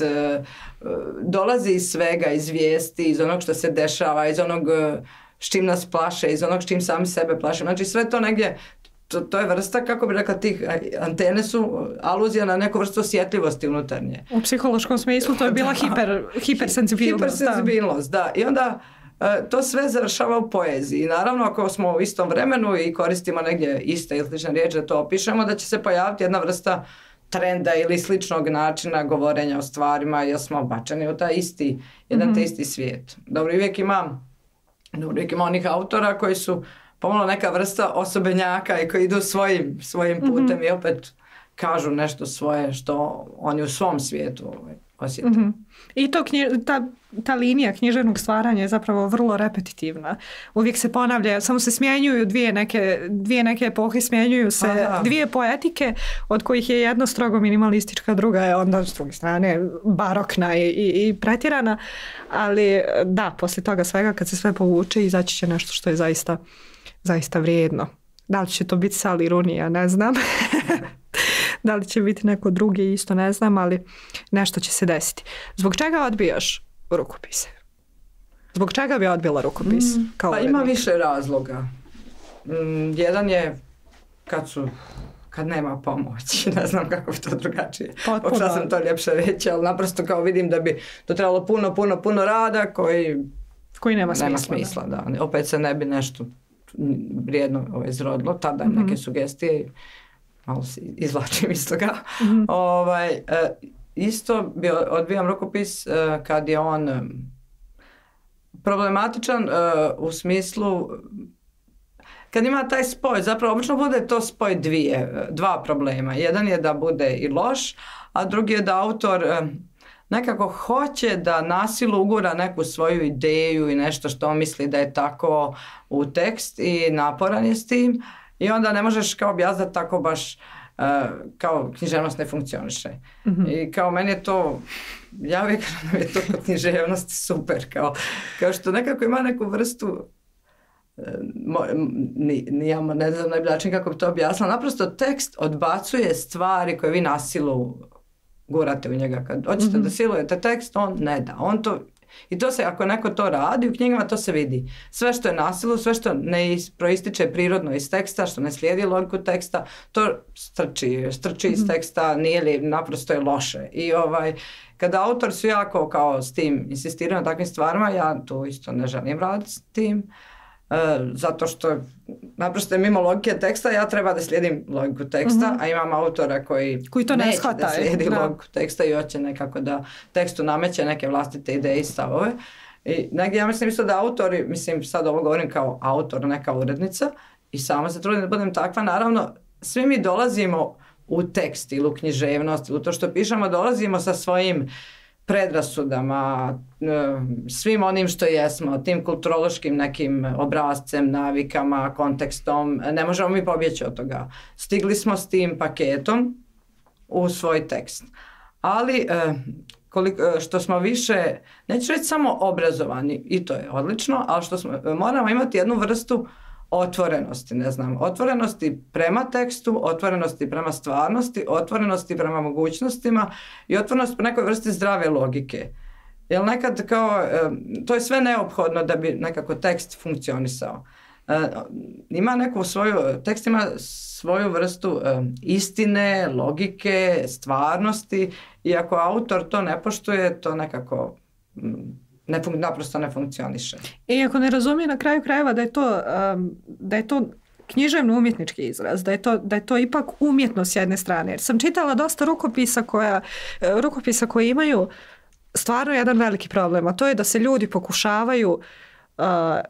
dolazi iz svega, iz vijesti, iz onog što se dešava, iz onog s čim nas plaše, iz onog s čim sami sebe plaše. Znači sve to negdje, to, to je vrsta, kako bi rekla, tih antene su aluzija na neku vrstu osjetljivosti unutarnje. U psihološkom smislu to je bila hiper, hipersenzibilnost. Hipersenzibilnost, da. da. I onda to sve završava u poeziji. I naravno, ako smo u istom vremenu i koristimo negdje iste ili slične riječi da to opišemo, da će se pojaviti jedna vrsta trenda ili sličnog načina govorenja o stvarima, jer smo bačeni u taj isti, jedan mm-hmm. te isti svijet. Dobro, uvijek ima Uvijek ima onih autora koji su pomalo neka vrsta osobenjaka i koji idu svojim, svojim putem mm-hmm. i opet kažu nešto svoje što oni u svom svijetu osjete. Mm-hmm. I to knji, ta, ta linija književnog stvaranja je zapravo vrlo repetitivna. Uvijek se ponavlja, samo se smjenjuju dvije neke, dvije neke epohe, smjenjuju se Aha. dvije poetike, od kojih je jedna strogo minimalistička, druga je onda s druge strane barokna i, i, i pretjerana, ali da, poslije toga svega kad se sve povuče izaći će nešto što je zaista, zaista vrijedno. Da li će to biti Sali Rooney, ja ne znam. Da li će biti neko drugi, isto ne znam, ali nešto će se desiti. Zbog čega odbijaš rukopise? Zbog čega bi odbila rukopis? Mm, kao pa ima više razloga. Mm, jedan je kad su kad nema pomoći, ne znam kako bi to drugačije. Pokušala sam to ljepše reći, ali naprosto kao vidim da bi to trebalo puno, puno, puno rada koji, koji nema smisla. Nema smisla da. Da. Opet se ne bi nešto vrijedno ovaj, izrodilo, tada mm-hmm. neke sugestije, malo se izvlačim iz toga. Mm-hmm. Ovaj, e, isto bi odbijam rukopis e, kad je on e, problematičan e, u smislu kad ima taj spoj, zapravo obično bude to spoj dvije, dva problema. Jedan je da bude i loš, a drugi je da autor e, nekako hoće da na silu ugura neku svoju ideju i nešto što on misli da je tako u tekst i naporan je s tim i onda ne možeš kao objasniti tako baš uh, kao književnost ne funkcioniše. Mm-hmm. I kao meni je to, ja uvijek nam je to kod književnosti super, kao, kao što nekako ima neku vrstu ni, ni ja ne znam najbolji način kako bi to objasnila, naprosto tekst odbacuje stvari koje vi na silu gurate u njega. Kad hoćete mm-hmm. da silujete tekst, on ne da. On to, i to se, ako neko to radi, u knjigama to se vidi. Sve što je na silu, sve što ne is, proističe prirodno iz teksta, što ne slijedi logiku teksta, to strči, strči mm-hmm. iz teksta, nije li, naprosto je loše. I ovaj, kada autor su jako kao s tim insistiraju na takvim stvarima, ja to isto ne želim raditi s tim. Uh, zato što naprosto je mimo logike teksta, ja treba da slijedim logiku teksta, mm-hmm. a imam autora koji, koji to ne neće shvata, da slijedi da. logiku teksta i hoće nekako da tekstu nameće neke vlastite ideje i stavove. I negdje ja mislim isto da autori, mislim sad ovo govorim kao autor, ne kao urednica, i sama se trudim da budem takva, naravno svi mi dolazimo u tekst ili u književnost ili u to što pišemo, dolazimo sa svojim predrasudama, svim onim što jesmo, tim kulturološkim nekim obrascem, navikama, kontekstom, ne možemo mi pobjeći od toga. Stigli smo s tim paketom u svoj tekst. Ali koliko, što smo više, neću reći samo obrazovani, i to je odlično, ali što smo, moramo imati jednu vrstu otvorenosti, ne znam, otvorenosti prema tekstu, otvorenosti prema stvarnosti, otvorenosti prema mogućnostima i otvorenosti prema nekoj vrsti zdrave logike. Jer nekad kao, to je sve neophodno da bi nekako tekst funkcionisao. ima neku svoju, tekst ima svoju vrstu istine, logike, stvarnosti i ako autor to ne poštuje, to nekako ne fun, naprosto ne funkcioniše. I ako ne razumije na kraju krajeva da je to, da je to književno umjetnički izraz, da je, to, da je to ipak umjetnost s jedne strane. Jer sam čitala dosta rukopisa, koja, rukopisa koji imaju stvarno jedan veliki problem, a to je da se ljudi pokušavaju uh,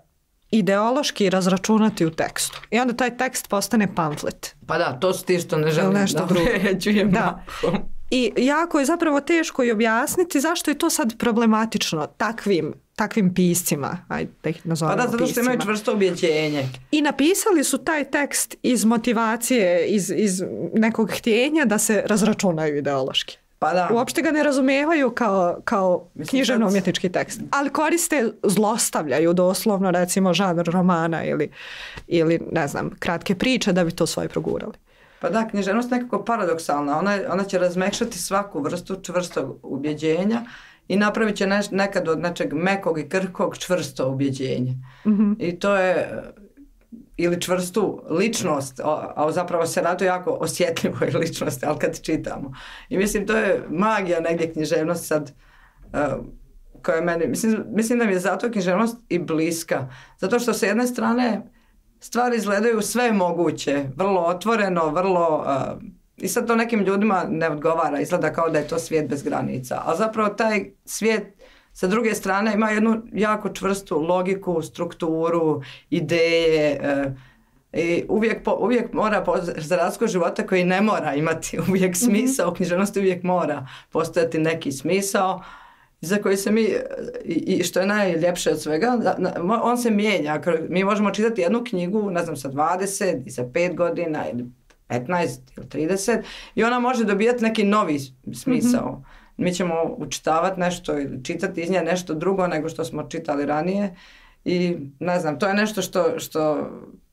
ideološki razračunati u tekstu. I onda taj tekst postane pamflet. Pa da, to su ti što ne želim nešto da drugo. čujem. Da. I jako je zapravo teško i objasniti zašto je to sad problematično takvim, takvim piscima. Ajde da ih nazovemo piscima. Pa da, zato što imaju čvrsto ubjeđenje. I napisali su taj tekst iz motivacije, iz, iz nekog htjenja da se razračunaju ideološki. Pa da. Uopšte ga ne razumijevaju kao, kao književno umjetnički tekst. Ali koriste, zlostavljaju doslovno recimo žanr romana ili, ili ne znam, kratke priče da bi to svoje progurali. Pa da, književnost je nekako paradoksalna. Ona, ona će razmekšati svaku vrstu čvrstog ubjeđenja i napravit će ne, nekad od nečeg mekog i krhkog čvrsto ubjeđenje. Mm-hmm. I to je ili čvrstu ličnost, a zapravo se radi o jako osjetljivoj ličnosti, ali kad čitamo. I mislim, to je magija negdje književnost sad, uh, koja meni, mislim, mislim da mi je zato književnost i bliska. Zato što s jedne strane stvari izgledaju sve moguće, vrlo otvoreno, vrlo... Uh, i sad to nekim ljudima ne odgovara, izgleda kao da je to svijet bez granica. A zapravo taj svijet sa druge strane ima jednu jako čvrstu logiku, strukturu, ideje uh, i uvijek, po, uvijek mora, za razliku života koji ne mora imati uvijek smisao, u književnosti uvijek mora postojati neki smisao za koji se mi, i, i što je najljepše od svega, on se mijenja. Mi možemo čitati jednu knjigu, ne znam, sa dvadeset i sa pet godina ili petnaest ili trideset i ona može dobijati neki novi smisao. Mm-hmm. Mi ćemo učitavati nešto ili čitati iz nje nešto drugo nego što smo čitali ranije i ne znam, to je nešto što, što,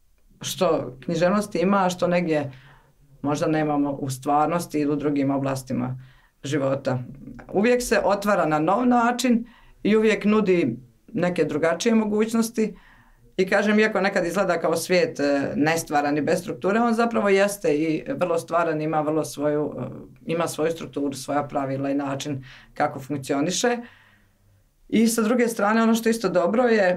što književnost ima, a što negdje možda nemamo u stvarnosti ili u drugim oblastima života. Uvijek se otvara na nov način i uvijek nudi neke drugačije mogućnosti i kažem, iako nekad izgleda kao svijet nestvaran i bez strukture, on zapravo jeste i vrlo stvaran, ima vrlo svoju, ima svoju strukturu, svoja pravila i način kako funkcioniše. I sa druge strane, ono što isto dobro je,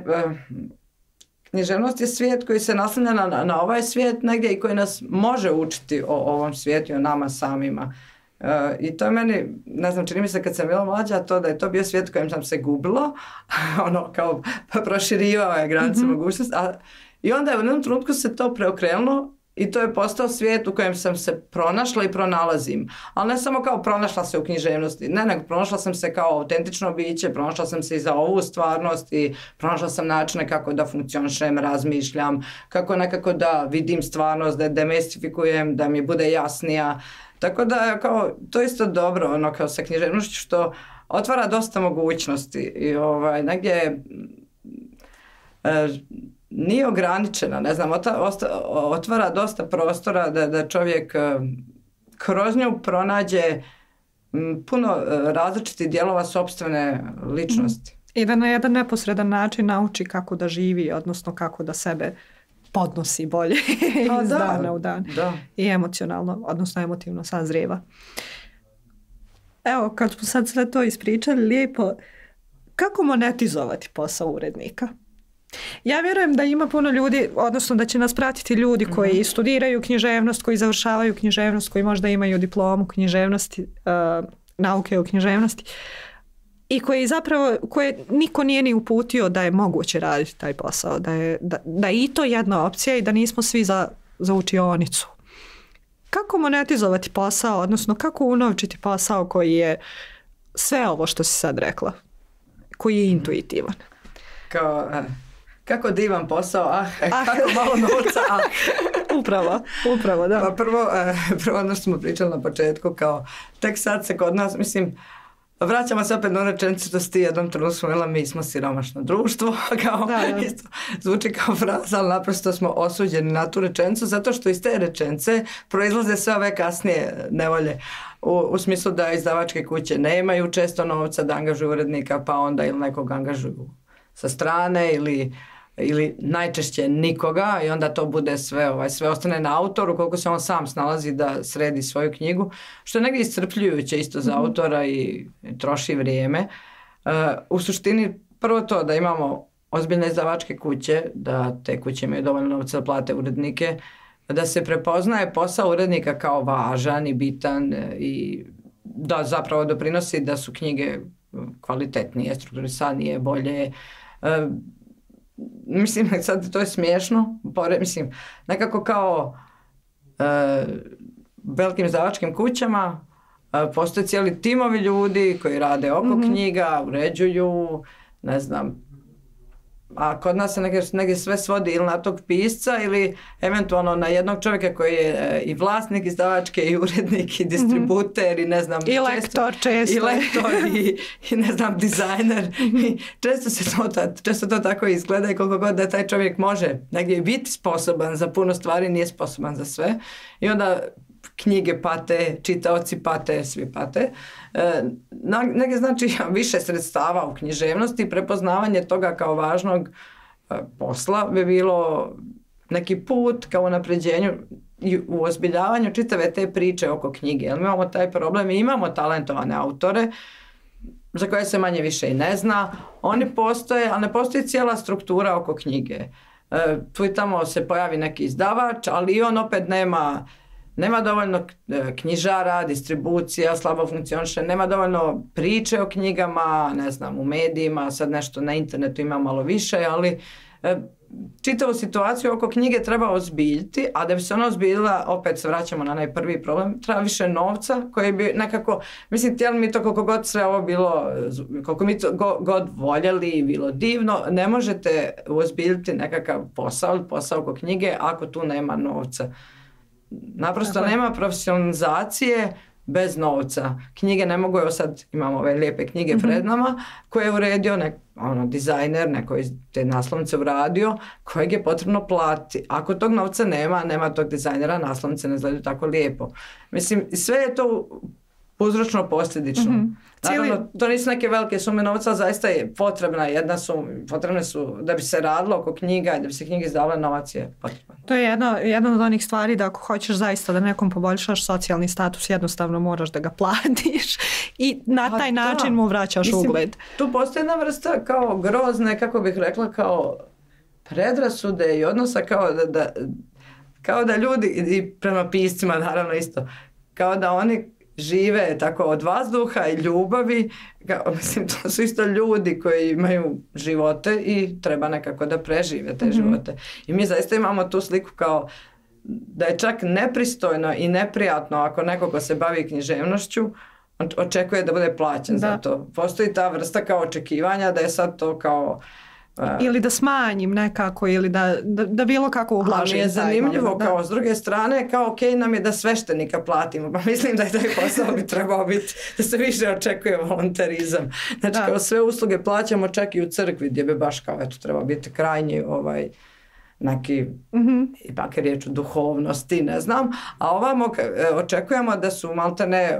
književnost je svijet koji se naslanja na, na ovaj svijet negdje i koji nas može učiti o ovom svijetu i o nama samima. Uh, I to je meni, ne znam, čini mi se kad sam bila mlađa, to da je to bio svijet u kojem sam se gubila, ono kao proširivao je granice mm-hmm. mogućnosti, a, i onda je u jednom trenutku se to preokrenulo i to je postao svijet u kojem sam se pronašla i pronalazim, ali ne samo kao pronašla se u književnosti, ne, nego pronašla sam se kao autentično biće, pronašla sam se i za ovu stvarnost i pronašla sam načine kako da funkcionišem, razmišljam, kako nekako da vidim stvarnost, da je demistifikujem, da mi bude jasnija. Tako da kao, to je isto dobro ono, kao sa književnošću što otvara dosta mogućnosti i ovaj, negdje e, nije ograničena, ne znam, otvara dosta prostora da, da čovjek e, kroz nju pronađe m, puno e, različitih dijelova sopstvene ličnosti. I da na jedan neposredan način nauči kako da živi, odnosno kako da sebe podnosi bolje iz da, dana u dan da. I emocionalno, odnosno emotivno sazrijeva. Evo, kad smo sad sve to ispričali lijepo, kako monetizovati posao urednika? Ja vjerujem da ima puno ljudi, odnosno da će nas pratiti ljudi koji mm-hmm. studiraju književnost, koji završavaju književnost, koji možda imaju diplomu književnosti, uh, nauke o književnosti i koji zapravo, koje niko nije ni uputio da je moguće raditi taj posao, da je, da, da je i to jedna opcija i da nismo svi za, za učionicu. Kako monetizovati posao, odnosno kako unovčiti posao koji je sve ovo što si sad rekla, koji je intuitivan? Kao, kako divan posao, ah, ah. kako malo novca, ah. Upravo, upravo, da. Pa prvo, prvo ono što smo pričali na početku, kao tek sad se kod nas, mislim, vraćamo se opet na rečenicu što si ti jednom trenutku spomenula, mi smo siromašno društvo, kao da, da. Isto, zvuči kao fraza, ali naprosto smo osuđeni na tu rečenicu, zato što iz te rečenice proizlaze sve ove kasnije nevolje. U, u smislu da izdavačke kuće nemaju često novca da angažuju urednika, pa onda ili nekog angažuju sa strane ili ili najčešće nikoga i onda to bude sve, ovaj, sve ostane na autoru koliko se on sam snalazi da sredi svoju knjigu, što je negdje iscrpljujuće isto za autora i troši vrijeme. Uh, u suštini prvo to da imamo ozbiljne izdavačke kuće, da te kuće imaju dovoljno novca da plate urednike, da se prepoznaje posao urednika kao važan i bitan i da zapravo doprinosi da su knjige kvalitetnije, strukturisanije, bolje. Uh, Mislim, sad to je smiješno, pore, mislim, nekako kao e, velikim izdavačkim kućama e, postoje cijeli timovi ljudi koji rade oko mm-hmm. knjiga, uređuju, ne znam, a kod nas se negdje, negdje sve svodi ili na tog pisca ili eventualno na jednog čovjeka koji je e, i vlasnik izdavačke i urednik i distributer mm-hmm. i ne znam... I često, lektor često. I lektor i, i ne znam dizajner. Mm-hmm. I često se to, često to tako izgleda i koliko god da taj čovjek može negdje biti sposoban za puno stvari, nije sposoban za sve. I onda knjige pate, čitaoci pate, svi pate. E, negdje znači više sredstava u književnosti, prepoznavanje toga kao važnog e, posla bi bilo neki put kao unapređenju i u ozbiljavanju čitave te priče oko knjige. Jer mi imamo taj problem i imamo talentovane autore za koje se manje više i ne zna. Oni postoje, ali ne postoji cijela struktura oko knjige. E, tu i tamo se pojavi neki izdavač, ali i on opet nema Nema dovoljno knjižara, distribucija, slabo funkcioniše, nema dovoljno priče o knjigama, ne znam, u medijima, sad nešto na internetu ima malo više, ali e, čitavu situaciju oko knjige treba ozbiljiti, a da bi se ona ozbiljila, opet se vraćamo na onaj prvi problem, treba više novca koji bi nekako, mislim, htjeli mi to koliko god sve ovo bilo, koliko mi to go, god voljeli i bilo divno, ne možete ozbiljiti nekakav posao, posao oko knjige ako tu nema novca. Naprosto Tako nema profesionalizacije bez novca. Knjige ne mogu, evo sad imamo ove lijepe knjige mm-hmm. pred nama koje je uredio nek, ono, dizajner, neko iz te naslovnice uradio, kojeg je potrebno platiti. Ako tog novca nema, nema tog dizajnera, naslovnice ne izgledaju tako lijepo. Mislim, sve je to uzročno posljedično. Mm-hmm. Naravno, Cijeli... to nisu neke velike sume novca, zaista je potrebna jedna suma, potrebne su da bi se radilo oko knjiga i da bi se knjige izdavale, novac je potreban. To je jedna, jedna od onih stvari da ako hoćeš zaista da nekom poboljšaš socijalni status, jednostavno moraš da ga platiš i na taj pa, način mu vraćaš Mislim, ugled. Tu postoji jedna vrsta kao grozne, kako bih rekla, kao predrasude i odnosa kao da, da, kao da ljudi, i prema piscima naravno isto, kao da oni žive tako od vazduha i ljubavi, kao, mislim, to su isto ljudi koji imaju živote i treba nekako da prežive te mm-hmm. živote. I mi zaista imamo tu sliku kao da je čak nepristojno i neprijatno ako neko ko se bavi književnošću očekuje da bude plaćen da. za to. Postoji ta vrsta kao očekivanja da je sad to kao... Uh, ili da smanjim nekako ili da, da, da bilo kako ublažim. Ali je zanimljivo da. kao s druge strane kao ok nam je da sveštenika platimo, pa mislim da je taj posao bi trebao biti da se više očekuje volonterizam. Znači da. kao sve usluge plaćamo čak i u crkvi gdje bi baš kao eto treba biti krajnji ovaj neki mm-hmm. ipak je riječ o duhovnosti, ne znam, a ovamo očekujemo da su maltene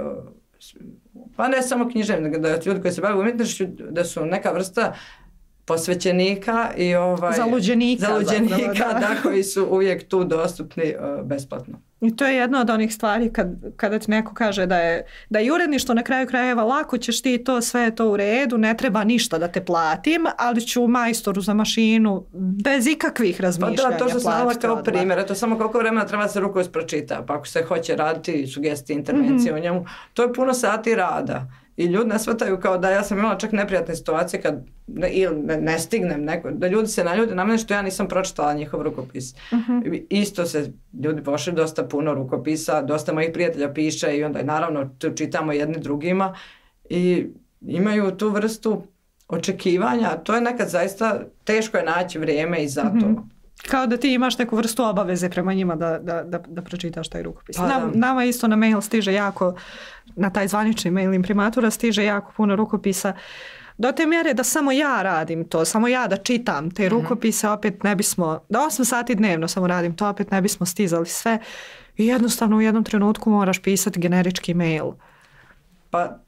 pa ne samo književni, da ljudi koji se bave umjetnošću da su neka vrsta posvećenika i ovaj zaluđenika, zaluđenika zapravo, da. da, koji su uvijek tu dostupni uh, besplatno. I to je jedna od onih stvari kad, kada ti neko kaže da je, da je uredništvo na kraju krajeva lako ćeš ti to, sve je to u redu, ne treba ništa da te platim, ali ću majstoru za mašinu bez ikakvih razmišljanja platiti. Pa da, to što sam nala kao odmah. primjer, to samo koliko vremena treba se rukom ispročita, pa ako se hoće raditi sugestije, intervencije mm-hmm. u njemu, to je puno sati rada. I ljudi ne shvataju kao da ja sam imala čak neprijatne situacije kad ne, ili ne, ne stignem neko, da ljudi se naljute na mene što ja nisam pročitala njihov rukopis. Uh-huh. Isto se ljudi pošli dosta puno rukopisa, dosta mojih prijatelja piše i onda naravno tu čitamo jedni drugima i imaju tu vrstu očekivanja. To je nekad zaista teško je naći vrijeme i zato. Uh-huh. Kao da ti imaš neku vrstu obaveze prema njima da, da, da, da pročitaš taj rukopis. Pa, Nam, nama isto na mail stiže jako, na taj zvanični mail imprimatura stiže jako puno rukopisa. Do te mjere da samo ja radim to, samo ja da čitam te mm-hmm. rukopise, opet ne bismo, da osam sati dnevno samo radim to, opet ne bismo stizali sve. I jednostavno u jednom trenutku moraš pisati generički mail. Pa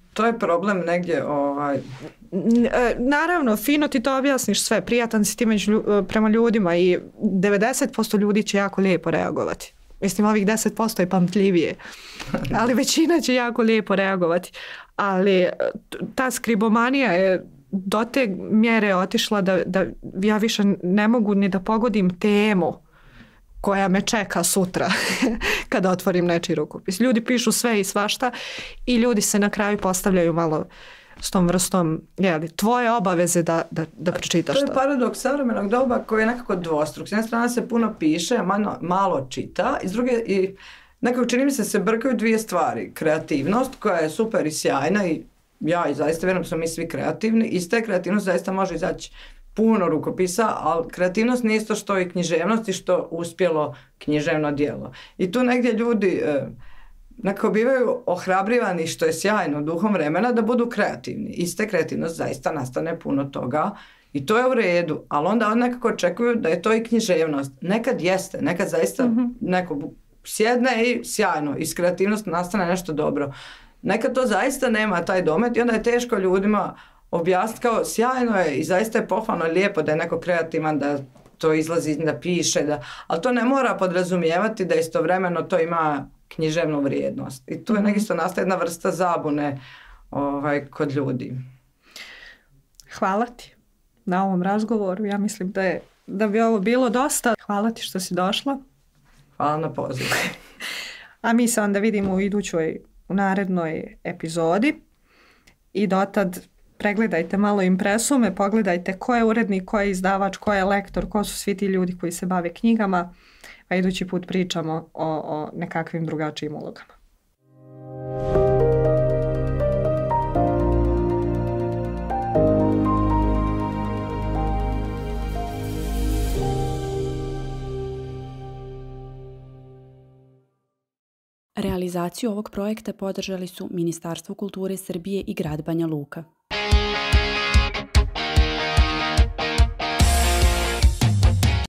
to je problem negdje. Ovaj... Naravno, fino ti to objasniš sve, prijatan si ti među, prema ljudima i devedeset posto ljudi će jako lijepo reagovati. Mislim, ovih deset posto je pamtljivije, ali većina će jako lijepo reagovati. Ali ta skribomanija je do te mjere otišla da, da ja više ne mogu ni da pogodim temu koja me čeka sutra kada otvorim nečiji rukopis. Ljudi pišu sve i svašta i ljudi se na kraju postavljaju malo s tom vrstom, jeli, tvoje obaveze da, da, da pročitaš to. To je paradoks savremenog doba koji je nekako dvostruk. S jedne strane se puno piše, a malo, malo čita, i s druge, i nekako čini mi se se brkaju dvije stvari. Kreativnost koja je super i sjajna i ja i zaista vjerujem smo mi svi kreativni. Iz te kreativnosti zaista može izaći puno rukopisa, ali kreativnost nije isto što i književnost i što uspjelo književno djelo. I tu negdje ljudi e, nekako bivaju ohrabrivani, što je sjajno, duhom vremena, da budu kreativni. Iz te kreativnosti zaista nastane puno toga i to je u redu, ali onda oni nekako očekuju da je to i književnost. Nekad jeste, nekad zaista mm-hmm. neko sjedne i sjajno, iz kreativnosti nastane nešto dobro. Nekad to zaista nema taj domet i onda je teško ljudima objasniti kao sjajno je i zaista je pohvalno i lijepo da je neko kreativan, da to izlazi, da piše, da, ali to ne mora podrazumijevati da istovremeno to ima književnu vrijednost. I tu je mm-hmm. nekako nastaje jedna vrsta zabune ovaj, kod ljudi. Hvala ti na ovom razgovoru. Ja mislim da, je, da bi ovo bilo dosta. Hvala ti što si došla. Hvala na pozivu. A mi se onda vidimo u idućoj, u narednoj epizodi i dotad pregledajte malo impresume, pogledajte ko je urednik, ko je izdavač, ko je lektor, ko su svi ti ljudi koji se bave knjigama, a idući put pričamo o, o nekakvim drugačijim ulogama. Realizaciju ovog projekta podržali su Ministarstvo kulture Srbije i grad Banja Luka.